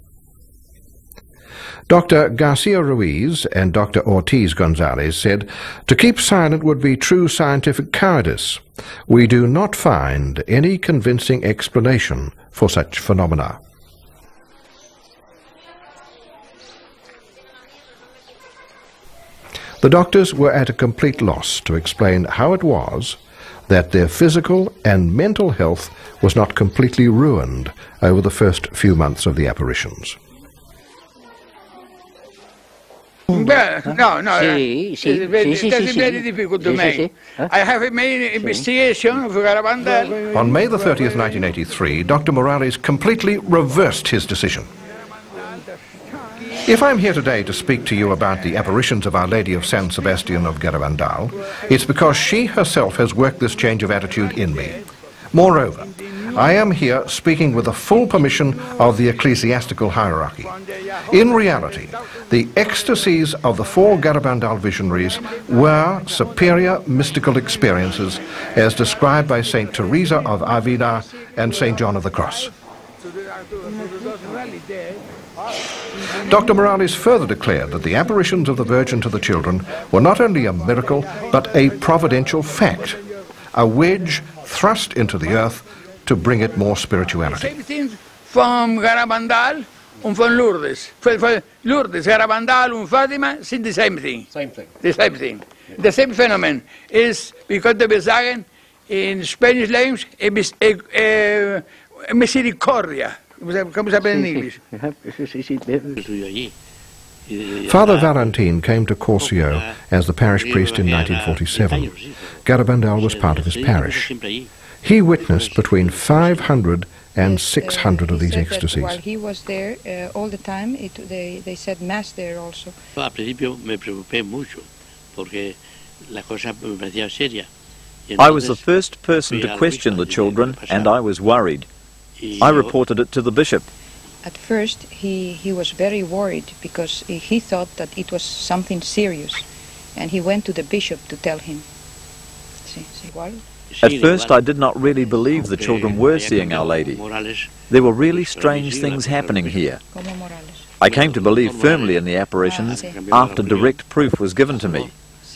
Doctor Garcia Ruiz and Doctor Ortiz Gonzalez said, "To keep silent would be true scientific cowardice. We do not find any convincing explanation for such phenomena." The doctors were at a complete loss to explain how it was that their physical and mental health was not completely ruined over the first few months of the apparitions. Well, no, no, sí, sí, it's very, sí, sí, sí, very difficult to sí, make. Sí, sí. I have made an investigation of Garabandal. On May the thirtieth, nineteen eighty-three, Doctor Morales completely reversed his decision. If I'm here today to speak to you about the apparitions of Our Lady of San Sebastian of Garabandal, it's because she herself has worked this change of attitude in me. Moreover, I am here speaking with the full permission of the ecclesiastical hierarchy. In reality, the ecstasies of the four Garabandal visionaries were superior mystical experiences as described by Saint Teresa of Avila and Saint John of the Cross. Doctor Morales further declared that the apparitions of the Virgin to the children were not only a miracle, but a providential fact, a wedge thrust into the earth to bring it more spirituality. Same thing from Garabandal and from Lourdes. Lourdes, Garabandal and Fatima, see the same thing. Same thing. The same thing. The same phenomenon is because they were saying in Spanish language, a misericordia. ¿Cómo se aprende en inglés? Father Valentin came to Corcio as the parish priest in nineteen forty-seven. Garabandal was part of his parish. He witnessed between five hundred and six hundred of these ecstasies. While he was there uh, all the time, it, they, they said mass there also. Al principio me preocupé mucho porque la cosa me parecía seria. I was the first person to question the children, and I was worried. I reported it to the bishop. At first, he, he was very worried because he, he thought that it was something serious, and he went to the bishop to tell him. Sí, sí, igual. At first, I did not really believe the children were seeing Our Lady. There were really strange things happening here. I came to believe firmly in the apparitions after direct proof was given to me.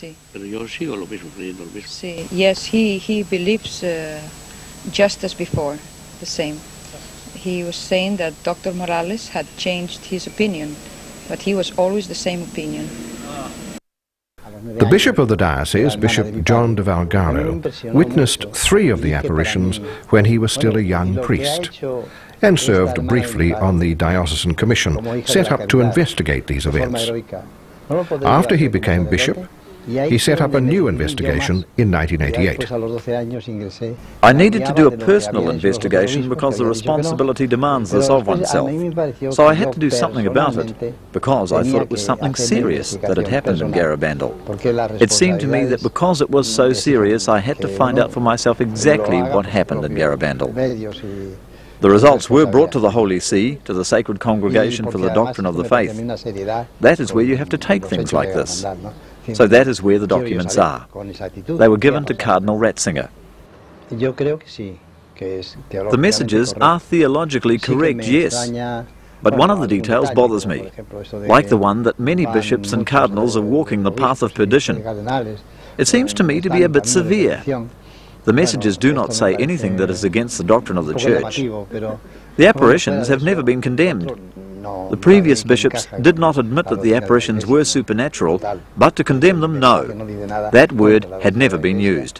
Yes, he, he believes uh, just as before, the same. He was saying that Doctor Morales had changed his opinion, but he was always the same opinion. The bishop of the diocese, Bishop John de Valgaro, witnessed three of the apparitions when he was still a young priest, and served briefly on the diocesan commission set up to investigate these events. After he became bishop, he set up a new investigation in nineteen eighty-eight. I needed to do a personal investigation because the responsibility demands this of oneself. So I had to do something about it, because I thought it was something serious that had happened in Garabandal. It seemed to me that because it was so serious, I had to find out for myself exactly what happened in Garabandal. The results were brought to the Holy See, to the Sacred Congregation for the Doctrine of the Faith. That is where you have to take things like this. So that is where the documents are. They were given to Cardinal Ratzinger. The messages are theologically correct, yes, but one of the details bothers me, like the one that many bishops and cardinals are walking the path of perdition. It seems to me to be a bit severe. The messages do not say anything that is against the doctrine of the Church. The apparitions have never been condemned. The previous bishops did not admit that the apparitions were supernatural, but to condemn them, no. That word had never been used.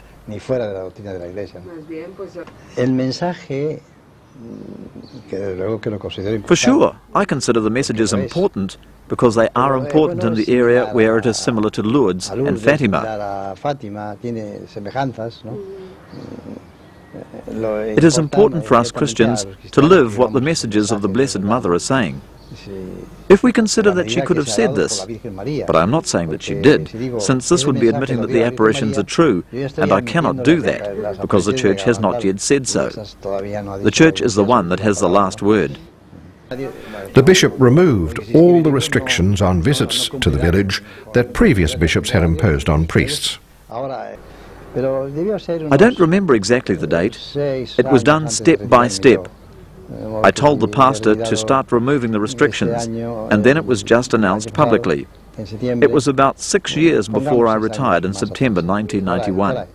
For sure, I consider the messages important because they are important in the area where it is similar to Lourdes and Fatima. It is important for us Christians to live what the messages of the Blessed Mother are saying. If we consider that she could have said this, but I am not saying that she did, since this would be admitting that the apparitions are true, and I cannot do that, because the Church has not yet said so. The Church is the one that has the last word. The bishop removed all the restrictions on visits to the village that previous bishops had imposed on priests. I don't remember exactly the date. It was done step by step. I told the pastor to start removing the restrictions, and then it was just announced publicly. It was about six years before I retired in September nineteen ninety-one.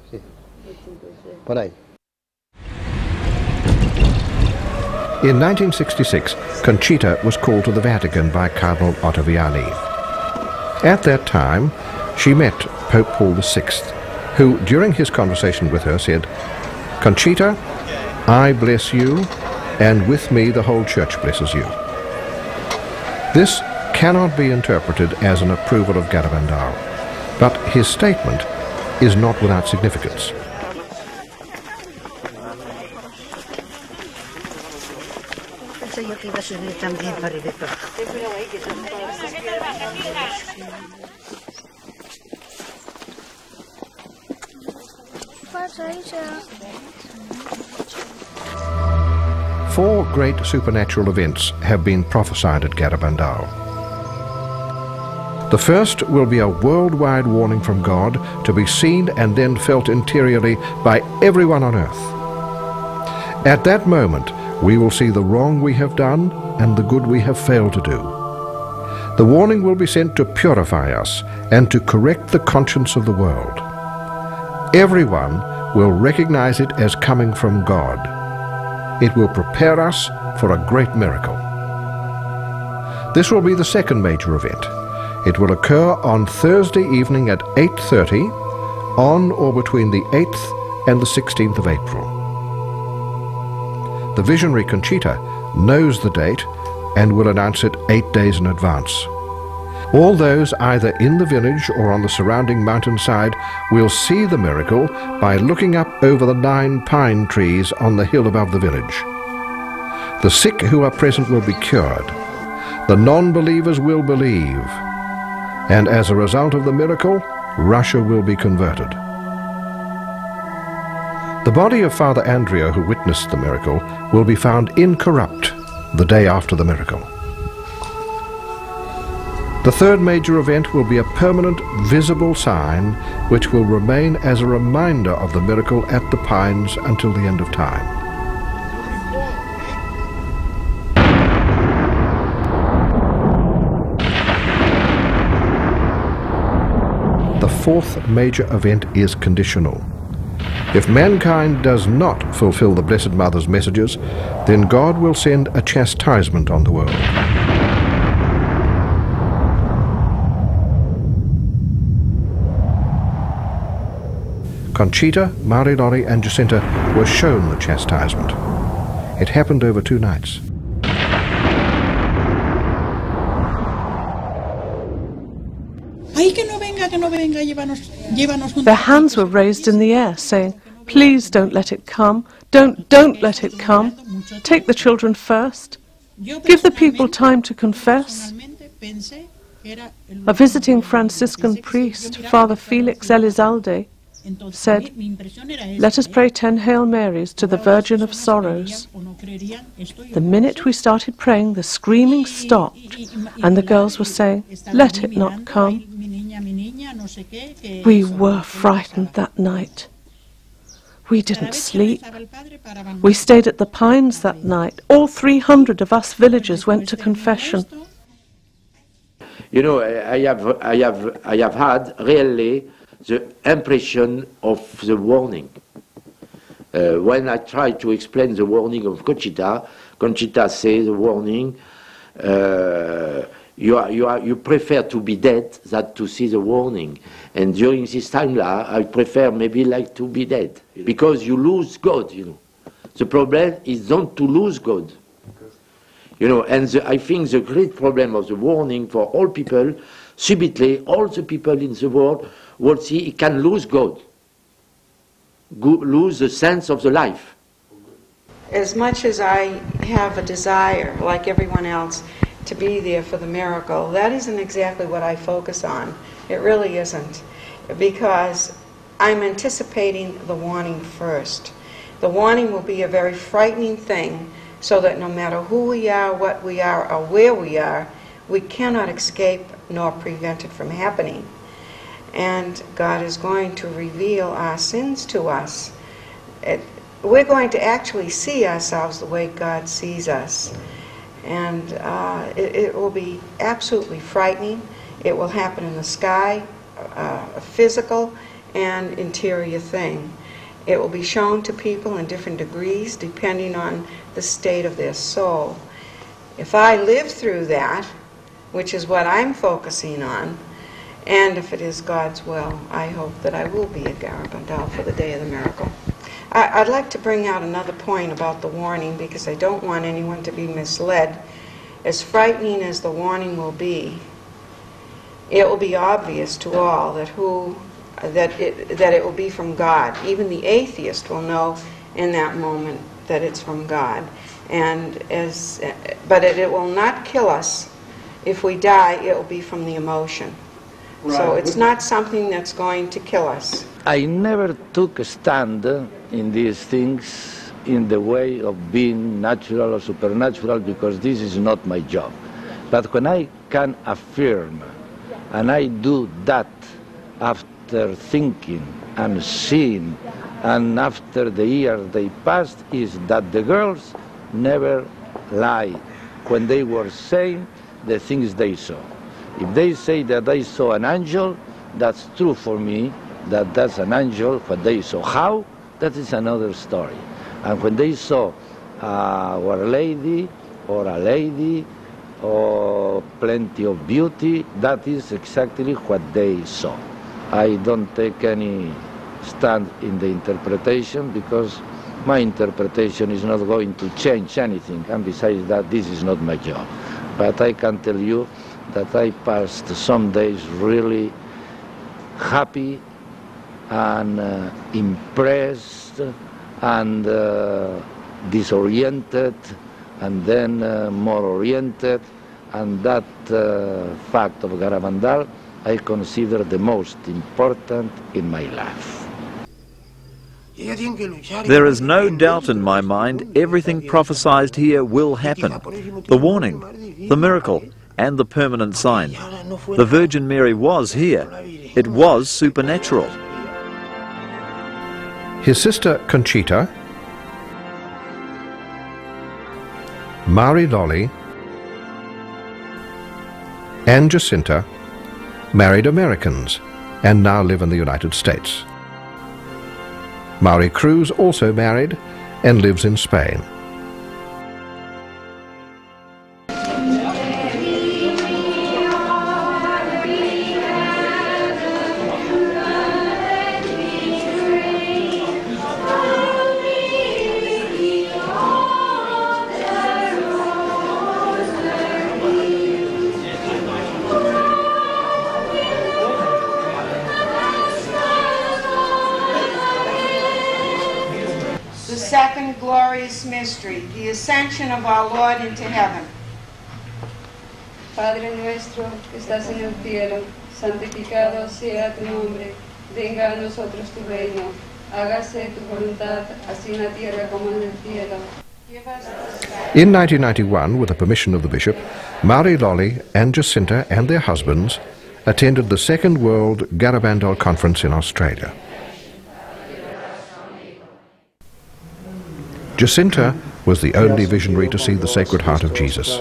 In nineteen sixty-six, Conchita was called to the Vatican by Cardinal Ottaviani. At that time, she met Pope Paul the Sixth, who, during his conversation with her, said, "Conchita, I bless you, and with me the whole Church blesses you." This cannot be interpreted as an approval of Garabandal, but his statement is not without significance. Four great supernatural events have been prophesied at Garabandal. The first will be a worldwide warning from God to be seen and then felt interiorly by everyone on earth. At that moment, we will see the wrong we have done and the good we have failed to do. The warning will be sent to purify us and to correct the conscience of the world. Everyone will recognize it as coming from God. It will prepare us for a great miracle. This will be the second major event. It will occur on Thursday evening at eight thirty, on or between the eighth and the sixteenth of April. The visionary Conchita knows the date and will announce it eight days in advance. All those either in the village or on the surrounding mountainside will see the miracle by looking up over the nine pine trees on the hill above the village. The sick who are present will be cured. The non-believers will believe. And as a result of the miracle, Russia will be converted. The body of Father Andrea, who witnessed the miracle, will be found incorrupt the day after the miracle. The third major event will be a permanent, visible sign which will remain as a reminder of the miracle at the Pines until the end of time. The fourth major event is conditional. If mankind does not fulfill the Blessed Mother's messages, then God will send a chastisement on the world. Conchita, Marie-Laure and Jacinta were shown the chastisement. It happened over two nights. Their hands were raised in the air, saying, "Please don't let it come. Don't, don't let it come. Take the children first. Give the people time to confess." A visiting Franciscan priest, Father Felix Elizalde, said, "Let us pray ten Hail Marys to the Virgin of Sorrows." The minute we started praying, the screaming stopped, and the girls were saying, "Let it not come." We were frightened that night. We didn't sleep. We stayed at the Pines that night. All three hundred of us villagers went to confession. You know, I have, I have, I have had really the impression of the warning. Uh, when I try to explain the warning of Conchita, Conchita says the warning, uh, you, are, you, are, you prefer to be dead than to see the warning. And during this time, I prefer maybe like to be dead, because you lose God, you know. The problem is not to lose God. You know, and the, I think the great problem of the warning for all people, subtly, all the people in the world will see he can lose God, Go, lose the sense of the life. As much as I have a desire, like everyone else, to be there for the miracle, that isn't exactly what I focus on. It really isn't, because I'm anticipating the warning first. The warning will be a very frightening thing, so that no matter who we are, what we are, or where we are, we cannot escape nor prevent it from happening. And God is going to reveal our sins to us. It, we're going to actually see ourselves the way God sees us. And uh, it, it will be absolutely frightening. It will happen in the sky, uh, a physical and interior thing. It will be shown to people in different degrees depending on the state of their soul. If I live through that, which is what I'm focusing on, and if it is God's will, I hope that I will be at Garabandal for the day of the miracle. I, I'd like to bring out another point about the warning, because I don't want anyone to be misled. As frightening as the warning will be, it will be obvious to all that who that it that it will be from God. Even the atheist will know in that moment that it's from God. And as but it, it will not kill us. If we die, it will be from the emotion. Right. So it's not something that's going to kill us. I never took a stand in these things in the way of being natural or supernatural, because this is not my job. But when I can affirm, and I do that after thinking and seeing, and after the years they passed, is that the girls never lied when they were saying the things they saw. If they say that they saw an angel, that's true for me, that that's an angel. What they saw, how, that is another story. And when they saw uh, Our Lady, or a lady, or plenty of beauty, that is exactly what they saw. I don't take any stand in the interpretation, because my interpretation is not going to change anything, and besides that, this is not my job. But I can tell you that I passed some days really happy and uh, impressed and uh, disoriented and then uh, more oriented, and that uh, fact of Garabandal I consider the most important in my life. There is no doubt in my mind everything prophesied here will happen. The warning, the miracle, and the permanent sign. The Virgin Mary was here. It was supernatural. His sister Conchita, Mari Lolly, and Jacinta married Americans and now live in the United States. Mari Cruz also married and lives in Spain. Second glorious mystery, the ascension of our Lord into heaven. Padre nuestro que estás en el cielo, santificado sea tu nombre. Venga a nosotros tu reino. Hágase tu voluntad, así en la tierra como en el cielo. In nineteen ninety-one, with the permission of the bishop, Mari Lolly and Jacinta and their husbands attended the Second World Garabandal Conference in Australia. Jacinta was the only visionary to see the Sacred Heart of Jesus.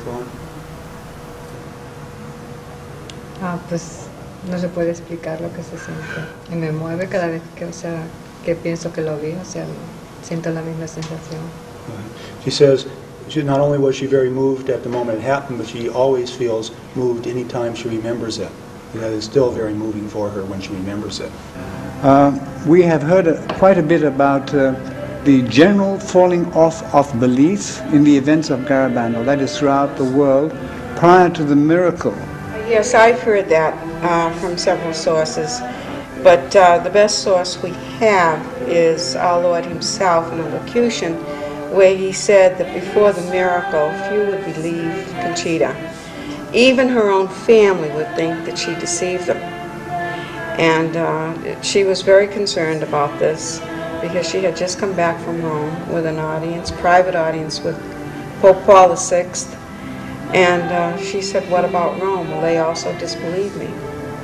Ah, pues no se puede explicar lo que se siente. Y me mueve cada vez que, o sea, que pienso que lo vi, o sea, siento la misma sensación. She says, she, not only was she very moved at the moment it happened, but she always feels moved any time she remembers it. That is still very moving for her when she remembers it. Uh, we have heard a, quite a bit about uh, the general falling off of belief in the events of Garabandal, that is throughout the world, prior to the miracle. Yes, I've heard that uh, from several sources, but uh, the best source we have is our Lord himself in a locution where he said that before the miracle, few would believe Conchita. Even her own family would think that she deceived them. And uh, she was very concerned about this, because she had just come back from Rome with an audience, private audience with Pope Paul the Sixth, and uh, she said, what about Rome? Will they also disbelieve me?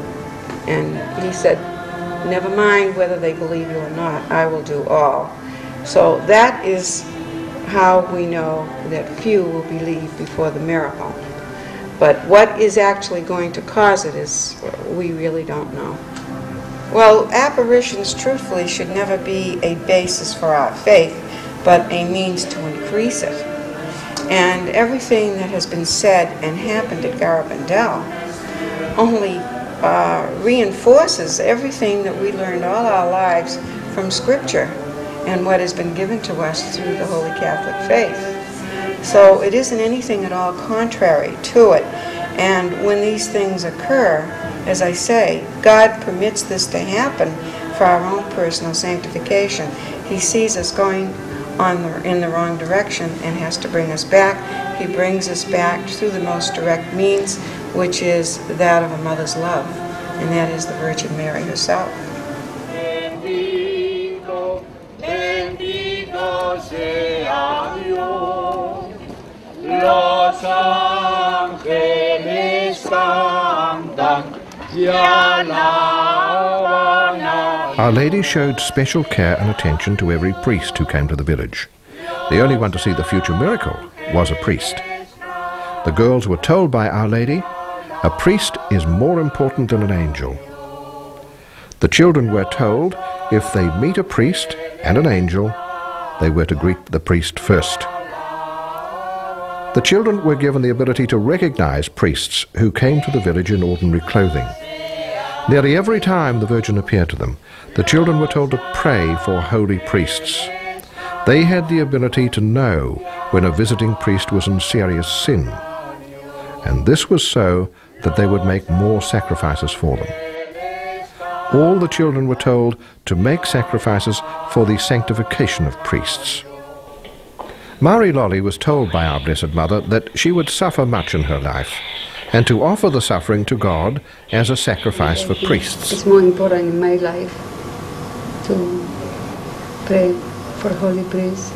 And he said, never mind whether they believe you or not, I will do all. So that is how we know that few will believe before the miracle. But what is actually going to cause it is, we really don't know. Well, apparitions, truthfully, should never be a basis for our faith, but a means to increase it. And everything that has been said and happened at Garabandal only uh, reinforces everything that we learned all our lives from Scripture and what has been given to us through the Holy Catholic faith. So it isn't anything at all contrary to it. And when these things occur, as I say, God permits this to happen for our own personal sanctification. He sees us going on the, in the wrong direction and has to bring us back. He brings us back through the most direct means, which is that of a mother's love, and that is the Virgin Mary herself. Bendito, bendito sea Dios, los ángeles cantan. Our Lady showed special care and attention to every priest who came to the village. The only one to see the future miracle was a priest. The girls were told by Our Lady, a priest is more important than an angel. The children were told if they meet a priest and an angel, they were to greet the priest first. The children were given the ability to recognize priests who came to the village in ordinary clothing. Nearly every time the Virgin appeared to them, the children were told to pray for holy priests. They had the ability to know when a visiting priest was in serious sin, and this was so that they would make more sacrifices for them. All the children were told to make sacrifices for the sanctification of priests. Marie Lolly was told by our Blessed Mother that she would suffer much in her life, and to offer the suffering to God as a sacrifice for priests. It's more important in my life to pray for holy priests.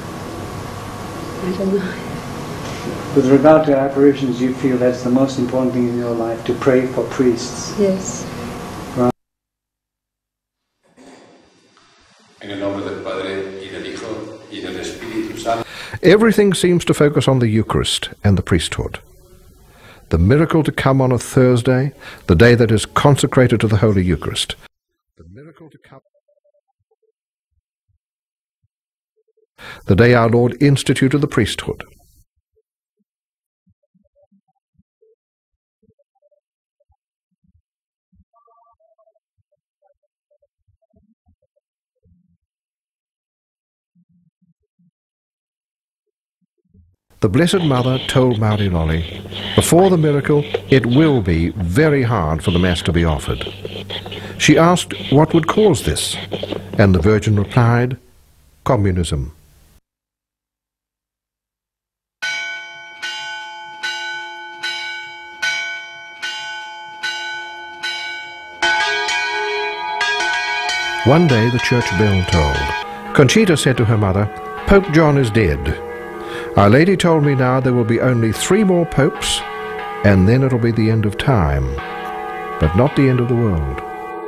I don't know. With regard to apparitions, you feel that's the most important thing in your life, to pray for priests? Yes. Right. En el nombre del Padre, y del Hijo, y del Espíritu Santo. Everything seems to focus on the Eucharist and the priesthood. The miracle to come on a Thursday, the day that is consecrated to the Holy Eucharist. The miracle to come. The day our Lord instituted the priesthood. The Blessed Mother told Marie Lolly, before the miracle, it will be very hard for the Mass to be offered. She asked what would cause this, and the Virgin replied, communism. One day the church bell tolled. Conchita said to her mother, Pope John is dead. Our Lady told me now there will be only three more popes, and then it'll be the end of time, but not the end of the world.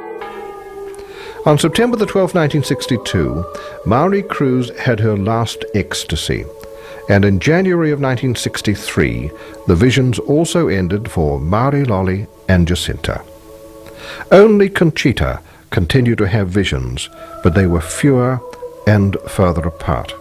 On September the twelfth, nineteen sixty-two, Marie Cruz had her last ecstasy, and in January of nineteen sixty-three, the visions also ended for Marie Lolly and Jacinta. Only Conchita continued to have visions, but they were fewer and further apart.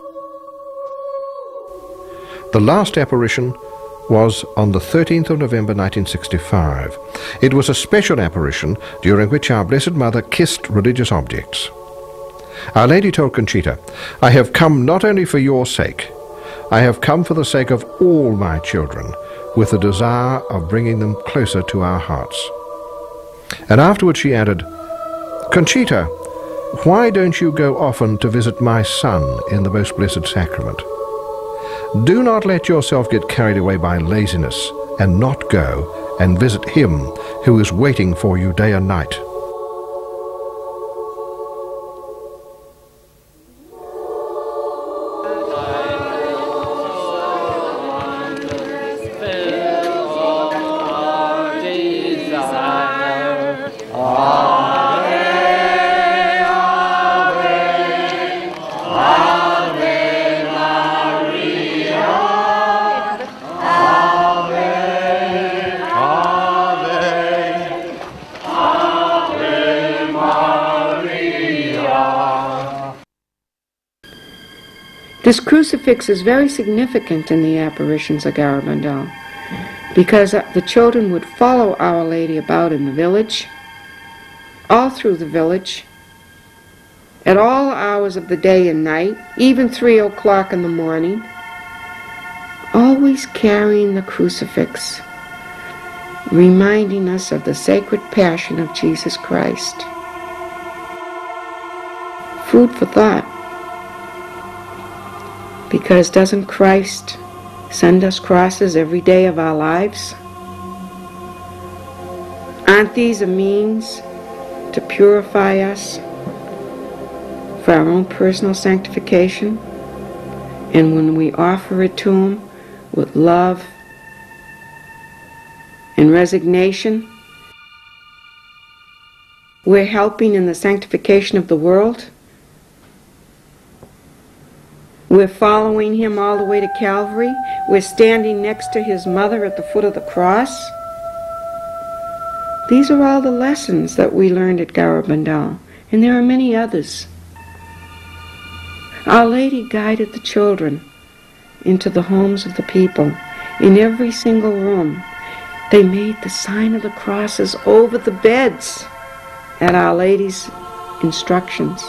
The last apparition was on the thirteenth of November nineteen sixty-five. It was a special apparition during which our Blessed Mother kissed religious objects. Our Lady told Conchita, I have come not only for your sake, I have come for the sake of all my children, with the desire of bringing them closer to our hearts. And afterwards she added, Conchita, why don't you go often to visit my son in the Most Blessed Sacrament? Do not let yourself get carried away by laziness and not go and visit him who is waiting for you day and night. This crucifix is very significant in the apparitions of Garabandal, because the children would follow Our Lady about in the village, all through the village, at all hours of the day and night, even three o'clock in the morning, always carrying the crucifix, reminding us of the sacred passion of Jesus Christ. Food for thought. Because doesn't Christ send us crosses every day of our lives? Aren't these a means to purify us for our own personal sanctification? And when we offer it to Him with love and resignation, we're helping in the sanctification of the world. We're following Him all the way to Calvary. We're standing next to His mother at the foot of the cross. These are all the lessons that we learned at Garabandal, and there are many others. Our Lady guided the children into the homes of the people. In every single room, they made the sign of the crosses over the beds at Our Lady's instructions.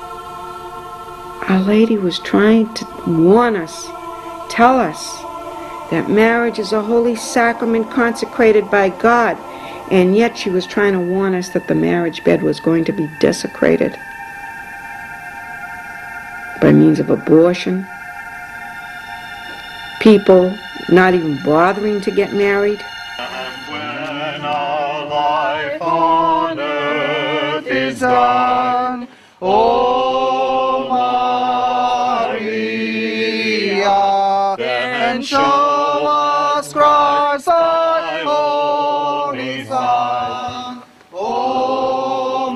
Our Lady was trying to warn us, tell us that marriage is a holy sacrament consecrated by God, and yet she was trying to warn us that the marriage bed was going to be desecrated by means of abortion, people not even bothering to get married. When our life on earth is done, O Maria, then show us Christ thy only Son. O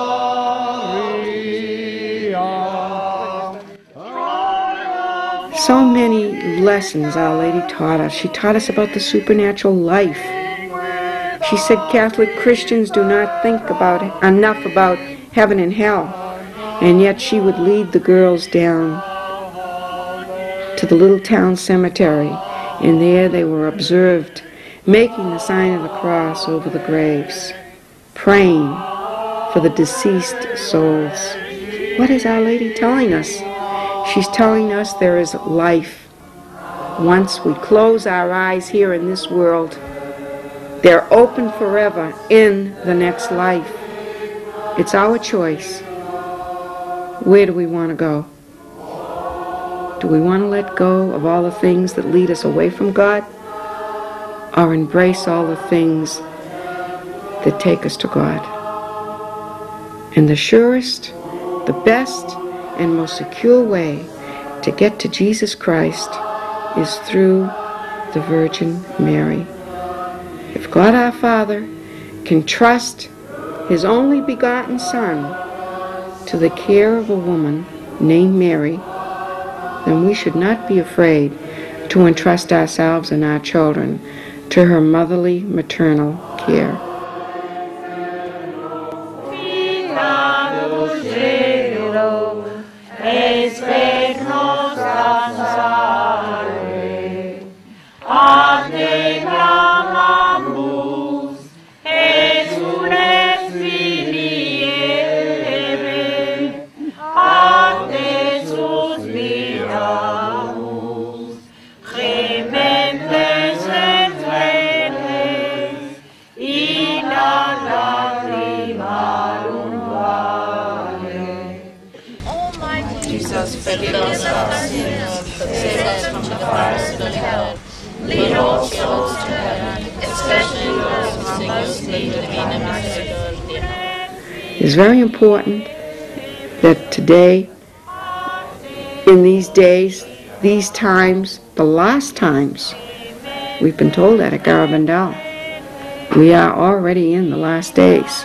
Maria. So many lessons Our Lady taught us. She taught us about the supernatural life. She said Catholic Christians do not think about enough about heaven and hell, and yet she would lead the girls down to the little town cemetery, and there they were observed making the sign of the cross over the graves, praying for the deceased souls. What is Our Lady telling us? She's telling us there is life. Once we close our eyes here in this world, they're open forever in the next life. It's our choice. Where do we want to go? Do we want to let go of all the things that lead us away from God, or embrace all the things that take us to God? And the surest, the best, and most secure way to get to Jesus Christ is through the Virgin Mary. If God our Father can trust His only begotten Son to the care of a woman named Mary, then we should not be afraid to entrust ourselves and our children to her motherly, maternal care. Forgive us our sins, save us from the fires of hell. Lead all souls to heaven, especially those who most need of thine misericordia. It's very important that today, in these days, these times, the last times, we've been told that at Garabandal, we are already in the last days.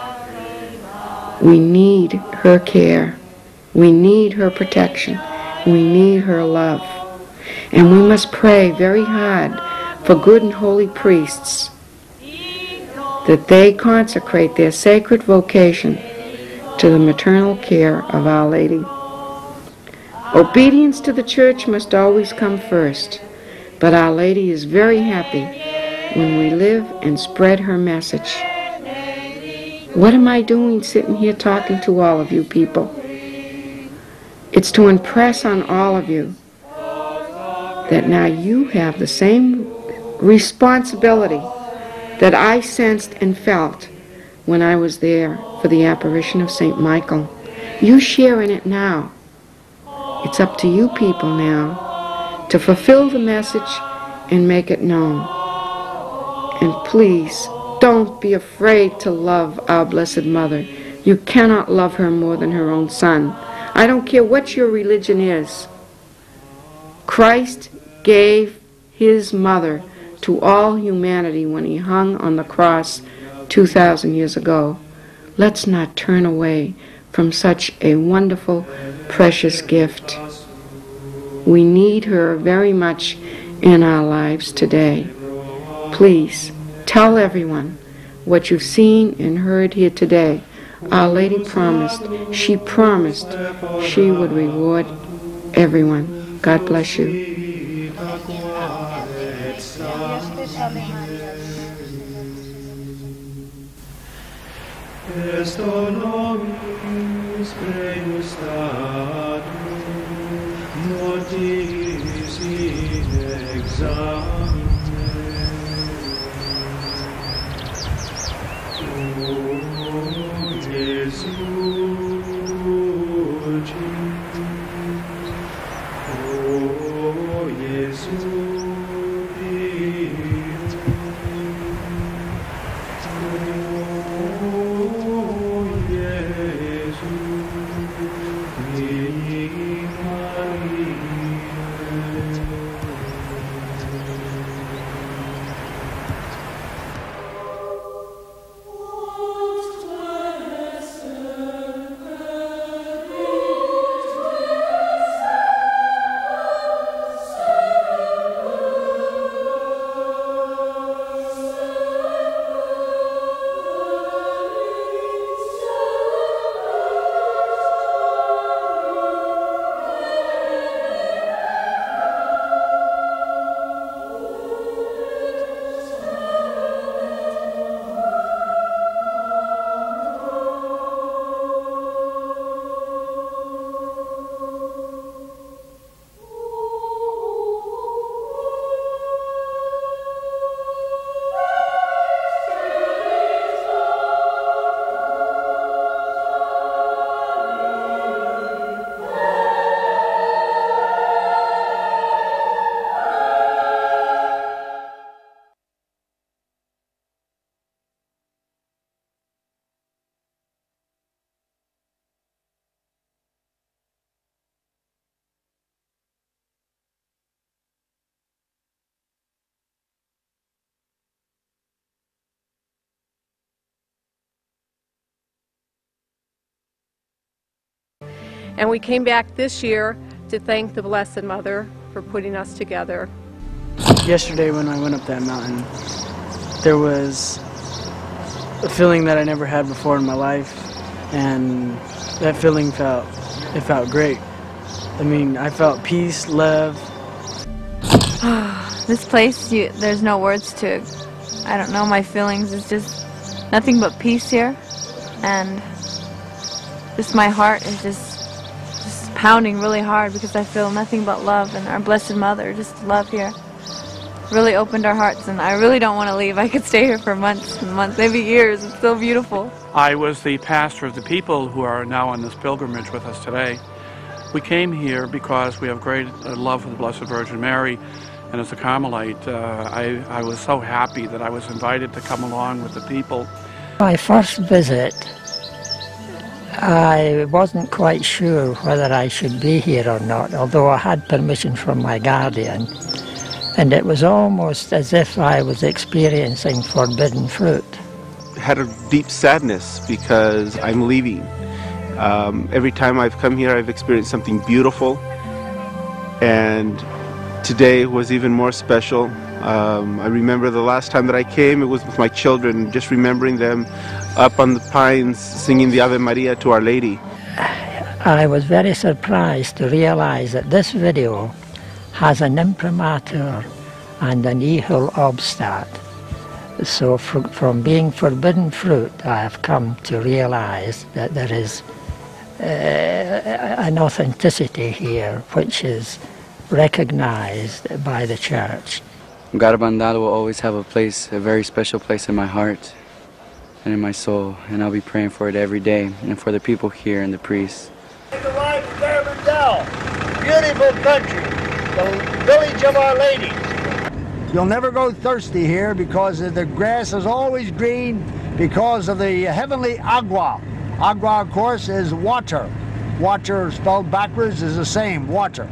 We need her care. We need her protection. We need her love. And we must pray very hard for good and holy priests, that they consecrate their sacred vocation to the maternal care of Our Lady. Obedience to the Church must always come first, but Our Lady is very happy when we live and spread her message. What am I doing sitting here talking to all of you people? It's to impress on all of you that now you have the same responsibility that I sensed and felt when I was there for the apparition of Saint Michael. You share in it now. It's up to you people now to fulfill the message and make it known. And please, don't be afraid to love our Blessed Mother. You cannot love her more than her own Son. I don't care what your religion is. Christ gave His mother to all humanity when He hung on the cross two thousand years ago. Let's not turn away from such a wonderful, precious gift. We need her very much in our lives today. Please, tell everyone what you've seen and heard here today. Our Lady promised, she promised she would reward everyone. God bless you. Esto nobis prius datum, mortis in examine. Jesus, oh Jesus. And we came back this year to thank the Blessed Mother for putting us together. Yesterday when I went up that mountain, there was a feeling that I never had before in my life, and that feeling felt, it felt great. I mean, I felt peace, love. This place, you, there's no words to, I don't know, my feelings. It's just nothing but peace here, and just my heart is just, just pounding really hard because I feel nothing but love, and our Blessed Mother, just love here. Really opened our hearts, and I really don't want to leave. I could stay here for months and months, maybe years. It's so beautiful. I was the pastor of the people who are now on this pilgrimage with us today. We came here because we have great uh, love for the Blessed Virgin Mary, and as a Carmelite, uh, I, I was so happy that I was invited to come along with the people. My first visit, I wasn't quite sure whether I should be here or not, although I had permission from my guardian. And it was almost as if I was experiencing forbidden fruit. I had a deep sadness because I'm leaving. Um, every time I've come here, I've experienced something beautiful, and today was even more special. Um, I remember the last time that I came, it was with my children, just remembering them up on the pines singing the Ave Maria to Our Lady. I was very surprised to realize that this video has an imprimatur and an nihil obstat. So from, from being forbidden fruit, I have come to realize that there is uh, an authenticity here which is recognized by the Church. Garabandal will always have a place, a very special place in my heart and in my soul, and I'll be praying for it every day, and for the people here and the priests. Arrived in Garabandal, beautiful country, the village of Our Lady. You'll never go thirsty here because the grass is always green because of the heavenly agua. Agua, of course, is water. Water spelled backwards is the same, water.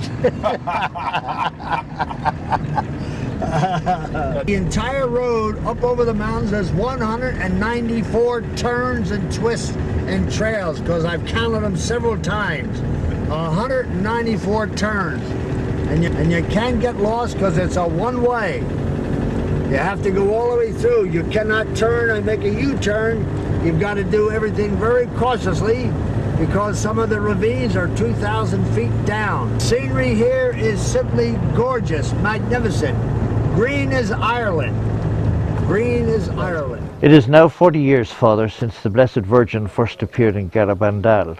The entire road up over the mountains has one hundred ninety-four turns and twists and trails, because I've counted them several times. one hundred ninety-four turns. And you, and you can't get lost because it's a one-way. You have to go all the way through. You cannot turn and make a U-turn. You've got to do everything very cautiously because some of the ravines are two thousand feet down. Scenery here is simply gorgeous, magnificent. Green as Ireland. Green as Ireland. It is now forty years, Father, since the Blessed Virgin first appeared in Garabandal.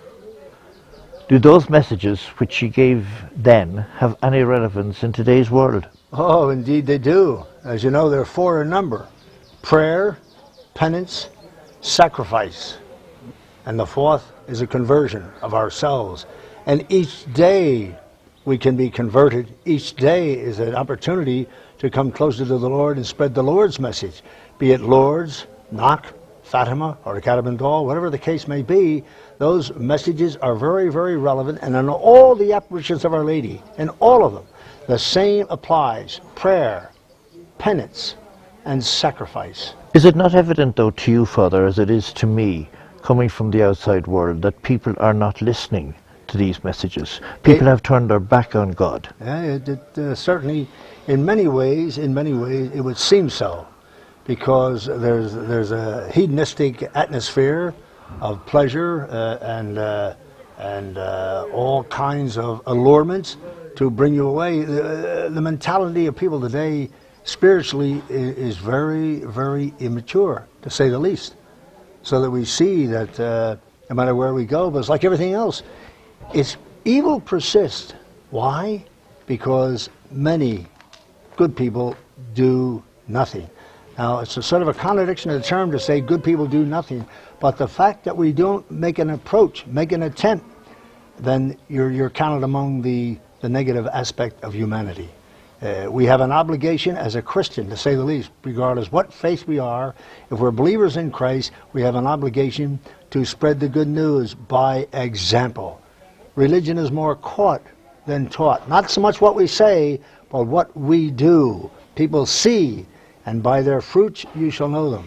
Do those messages which she gave then have any relevance in today's world? Oh, indeed they do. As you know, there are four in number. Prayer, penance, sacrifice. And the fourth is a conversion of ourselves. And each day we can be converted. Each day is an opportunity to come closer to the Lord and spread the Lord's message. Be it Lourdes, Knock, Fatima, or Garabandal, whatever the case may be, those messages are very, very relevant. And in all the apparitions of Our Lady, in all of them, the same applies. Prayer, penance, and sacrifice. Is it not evident, though, to you, Father, as it is to me, coming from the outside world, that people are not listening to these messages? People it, have turned their back on God. Yeah, it, it, uh, certainly, in many ways, in many ways, it would seem so, because there's there's a hedonistic atmosphere of pleasure uh, and uh, and uh, all kinds of allurements to bring you away. The, the mentality of people today, spiritually, is, is very, very immature, to say the least. So that we see that uh, no matter where we go, but it's like everything else, it's evil persists. Why? Because many good people do nothing. Now, it's a sort of a contradiction of the term to say good people do nothing, but the fact that we don't make an approach, make an attempt, then you're, you're counted among the, the negative aspect of humanity. Uh, we have an obligation as a Christian, to say the least, regardless what faith we are. If we're believers in Christ, we have an obligation to spread the good news by example. Religion is more caught than taught. Not so much what we say, but what we do. People see, and by their fruits you shall know them.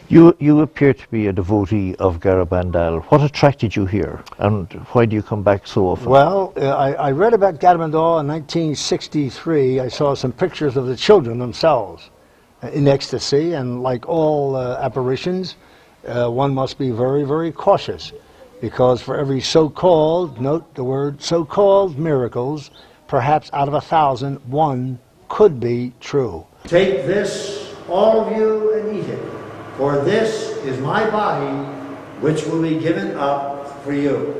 You, you appear to be a devotee of Garabandal. What attracted you here, and why do you come back so often? Well, uh, I, I read about Garabandal in nineteen sixty-three. I saw some pictures of the children themselves uh, in ecstasy, and like all uh, apparitions, uh, one must be very, very cautious, because for every so-called, note the word so-called miracles, perhaps out of a thousand, one could be true. Take this, all of you, and eat it. For this is my body, which will be given up for you.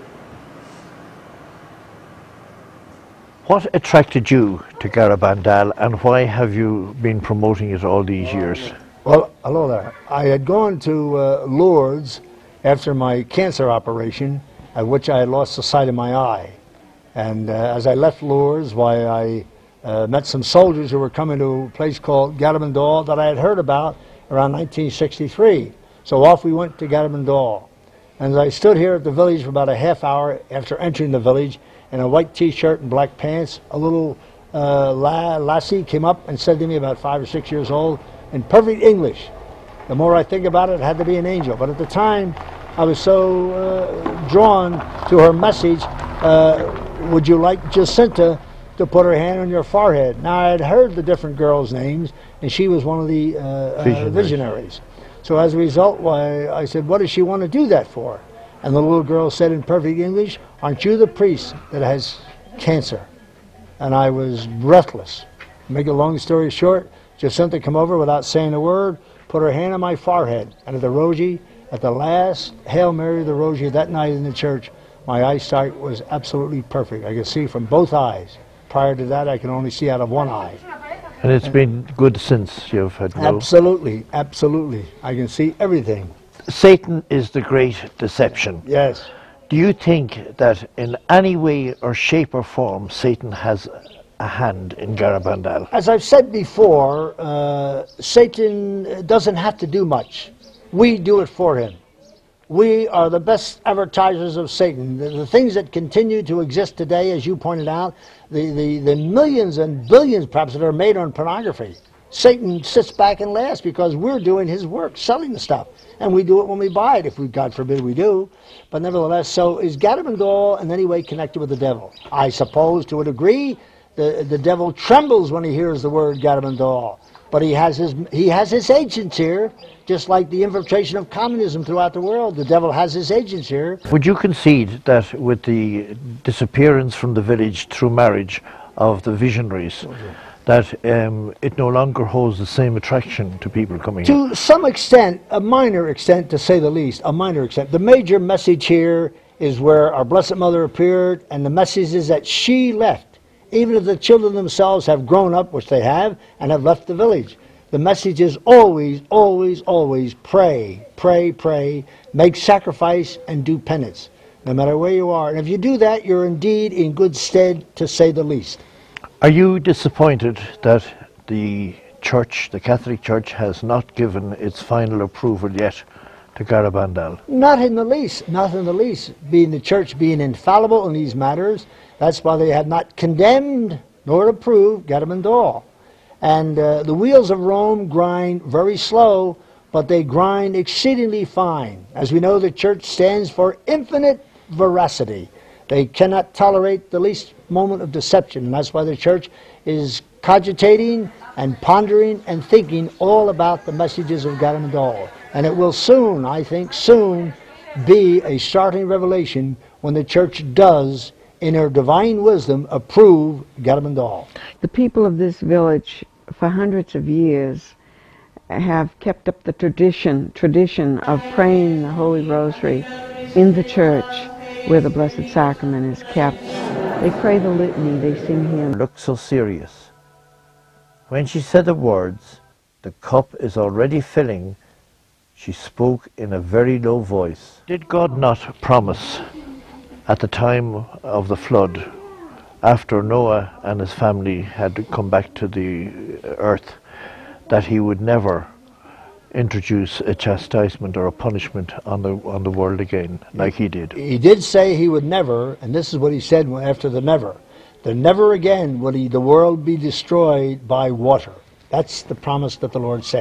What attracted you to Garabandal, and why have you been promoting it all these years? Well, hello there. I had gone to uh, Lourdes after my cancer operation, at which I had lost the sight of my eye. And uh, as I left Lourdes, why I uh, met some soldiers who were coming to a place called Garabandal that I had heard about around nineteen sixty-three. So off we went to Garabandal. And I stood here at the village for about a half hour after entering the village in a white t-shirt and black pants. A little uh, la lassie came up and said to me, about five or six years old, in perfect English. The more I think about it, it had to be an angel. But at the time, I was so uh, drawn to her message, uh, would you like Jacinta to put her hand on your forehead? Now, I had heard the different girls' names, and she was one of the uh, visionaries. Uh, visionaries. So as a result, why, I said, what does she want to do that for? And the little girl said in perfect English, aren't you the priest that has cancer? And I was breathless. Make a long story short, Jacinta came over without saying a word, put her hand on my forehead, and at the Rosary, at the last Hail Mary of the Rosary that night in the church, my eyesight was absolutely perfect. I could see from both eyes. Prior to that, I could only see out of one eye. And it's been good since you've had no... Absolutely, absolutely. I can see everything. Satan is the great deception. Yes. Do you think that in any way or shape or form Satan has a hand in Garabandal? As I've said before, uh, Satan doesn't have to do much. We do it for him. We are the best advertisers of Satan. The, the things that continue to exist today, as you pointed out, the, the, the millions and billions perhaps that are made on pornography. Satan sits back and laughs because we're doing his work, selling the stuff. And we do it when we buy it, if we, God forbid we do. But nevertheless, so is Garabandal in any way connected with the devil? I suppose to a degree, the, the devil trembles when he hears the word Garabandal. But he has his he has his agents here, just like the infiltration of communism throughout the world. The devil has his agents here. Would you concede that with the disappearance from the village through marriage of the visionaries, okay, that um, it no longer holds the same attraction to people coming to here? To some extent, a minor extent to say the least, a minor extent. The major message here is where our Blessed Mother appeared, and the message is that she left. Even if the children themselves have grown up, which they have, and have left the village. The message is always, always, always pray, pray, pray, make sacrifice, and do penance, no matter where you are. And if you do that, you're indeed in good stead, to say the least. Are you disappointed that the Church, the Catholic Church, has not given its final approval yet to Garabandal? Not in the least, not in the least. Being the Church being infallible in these matters, that's why they have not condemned nor approved Garabandal. And uh, the wheels of Rome grind very slow, but they grind exceedingly fine. As we know, the Church stands for infinite veracity. They cannot tolerate the least moment of deception, and that's why the Church is cogitating and pondering and thinking all about the messages of Garabandal. And it will soon, I think, soon be a startling revelation when the Church does, in her divine wisdom, approve Garabandal. The people of this village, for hundreds of years, have kept up the tradition, tradition of praying the Holy Rosary in the church where the Blessed Sacrament is kept. They pray the litany, they sing hymns. Looked so serious. When she said the words, "The cup is already filling," she spoke in a very low voice. Did God not promise at the time of the flood, after Noah and his family had come back to the earth, that he would never introduce a chastisement or a punishment on the on the world again, like he did? He did say he would never, and this is what he said after the never, that never again would he, the world be destroyed by water. That's the promise that the Lord said.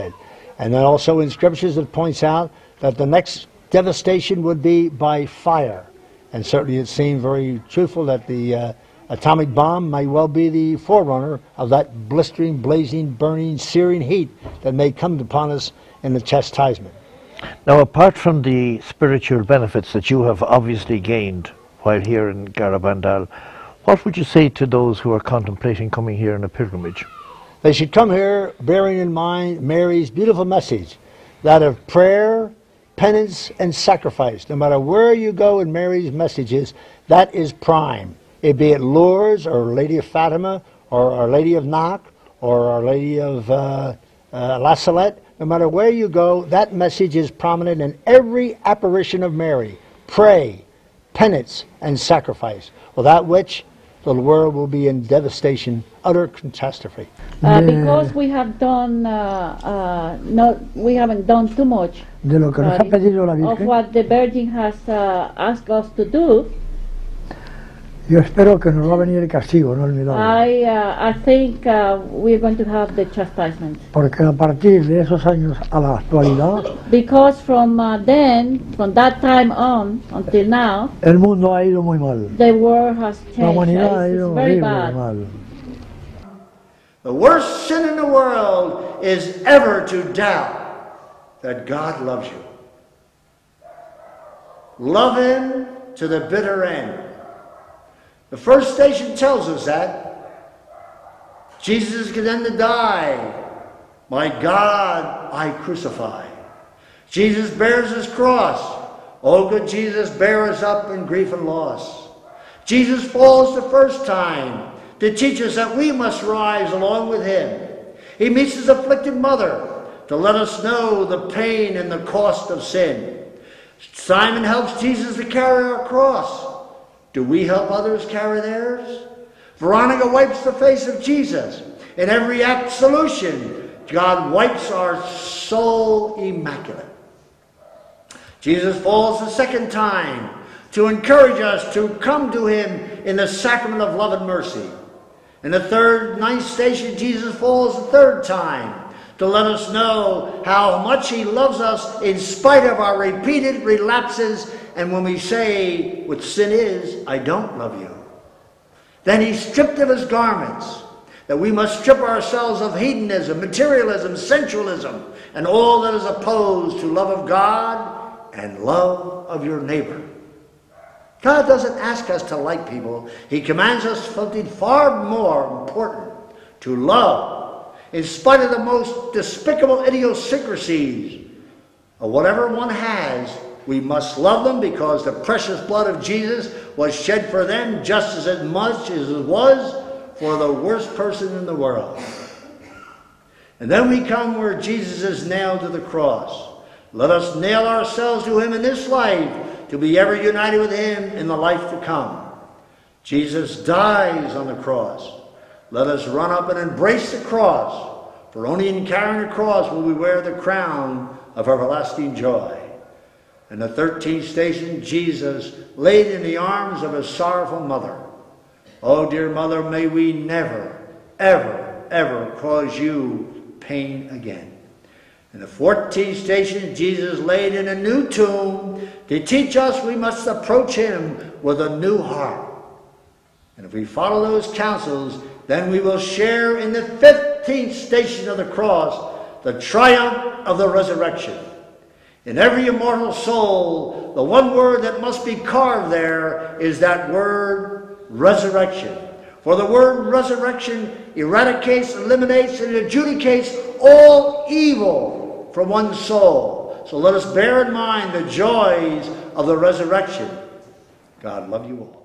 And then also in scriptures it points out that the next devastation would be by fire. And certainly it seemed very truthful that the uh, atomic bomb may well be the forerunner of that blistering, blazing, burning, searing heat that may come upon us in the chastisement. Now, apart from the spiritual benefits that you have obviously gained while here in Garabandal, what would you say to those who are contemplating coming here on a pilgrimage? They should come here bearing in mind Mary's beautiful message, that of prayer, penance, and sacrifice. No matter where you go in Mary's messages, that is prime. It be it Lourdes or Lady of Fatima or Our Lady of Knock or Our Lady of uh, uh, La Salette, no matter where you go, that message is prominent in every apparition of Mary. Pray, penance, and sacrifice, without which the world will be in devastation, utter catastrophe. Uh, because we have done, uh, uh, not, we haven't done too much De lo que nos ha pedido la of Virgen. what the Virgin has uh, asked us to do. Yo espero que nos va a venir el castigo, no el milagro. I, uh, I think uh, we're going to have the chastisement. Porque a partir de esos años a la actualidad, Because from uh, then, from that time on until now, el mundo ha ido muy mal. the world has changed. La humanidad ha It's, ido it's very horrible bad. mal. The worst sin in the world is ever to doubt that God loves you. Love Him to the bitter end. The first station tells us that. Jesus is condemned to die. My God, I crucify. Jesus bears His cross. Oh, good Jesus, bear us up in grief and loss. Jesus falls the first time to teach us that we must rise along with Him. He meets His afflicted mother to let us know the pain and the cost of sin. Simon helps Jesus to carry our cross. Do we help others carry theirs? Veronica wipes the face of Jesus. In every absolution, God wipes our soul immaculate. Jesus falls the second time to encourage us to come to Him in the sacrament of love and mercy. In the third, ninth station, Jesus falls the third time to let us know how much He loves us in spite of our repeated relapses, and when we say what sin is, I don't love you. Then He's stripped of His garments, that we must strip ourselves of hedonism, materialism, sensualism, and all that is opposed to love of God and love of your neighbor. God doesn't ask us to like people. He commands us something far more important, to love, in spite of the most despicable idiosyncrasies of whatever one has. We must love them because the precious blood of Jesus was shed for them just as much as it was for the worst person in the world. And then we come where Jesus is nailed to the cross. Let us nail ourselves to Him in this life to be ever united with Him in the life to come. Jesus dies on the cross. Let us run up and embrace the cross, for only in carrying the cross will we wear the crown of everlasting joy. In the thirteenth station, Jesus laid in the arms of His sorrowful mother. Oh, dear mother, may we never, ever, ever cause you pain again. In the fourteenth station, Jesus laid in a new tomb to teach us we must approach Him with a new heart. And if we follow those counsels, then we will share in the fifteenth station of the cross, the triumph of the resurrection. In every immortal soul, the one word that must be carved there is that word resurrection. For the word resurrection eradicates, eliminates, and adjudicates all evil from one's soul. So let us bear in mind the joys of the resurrection. God love you all.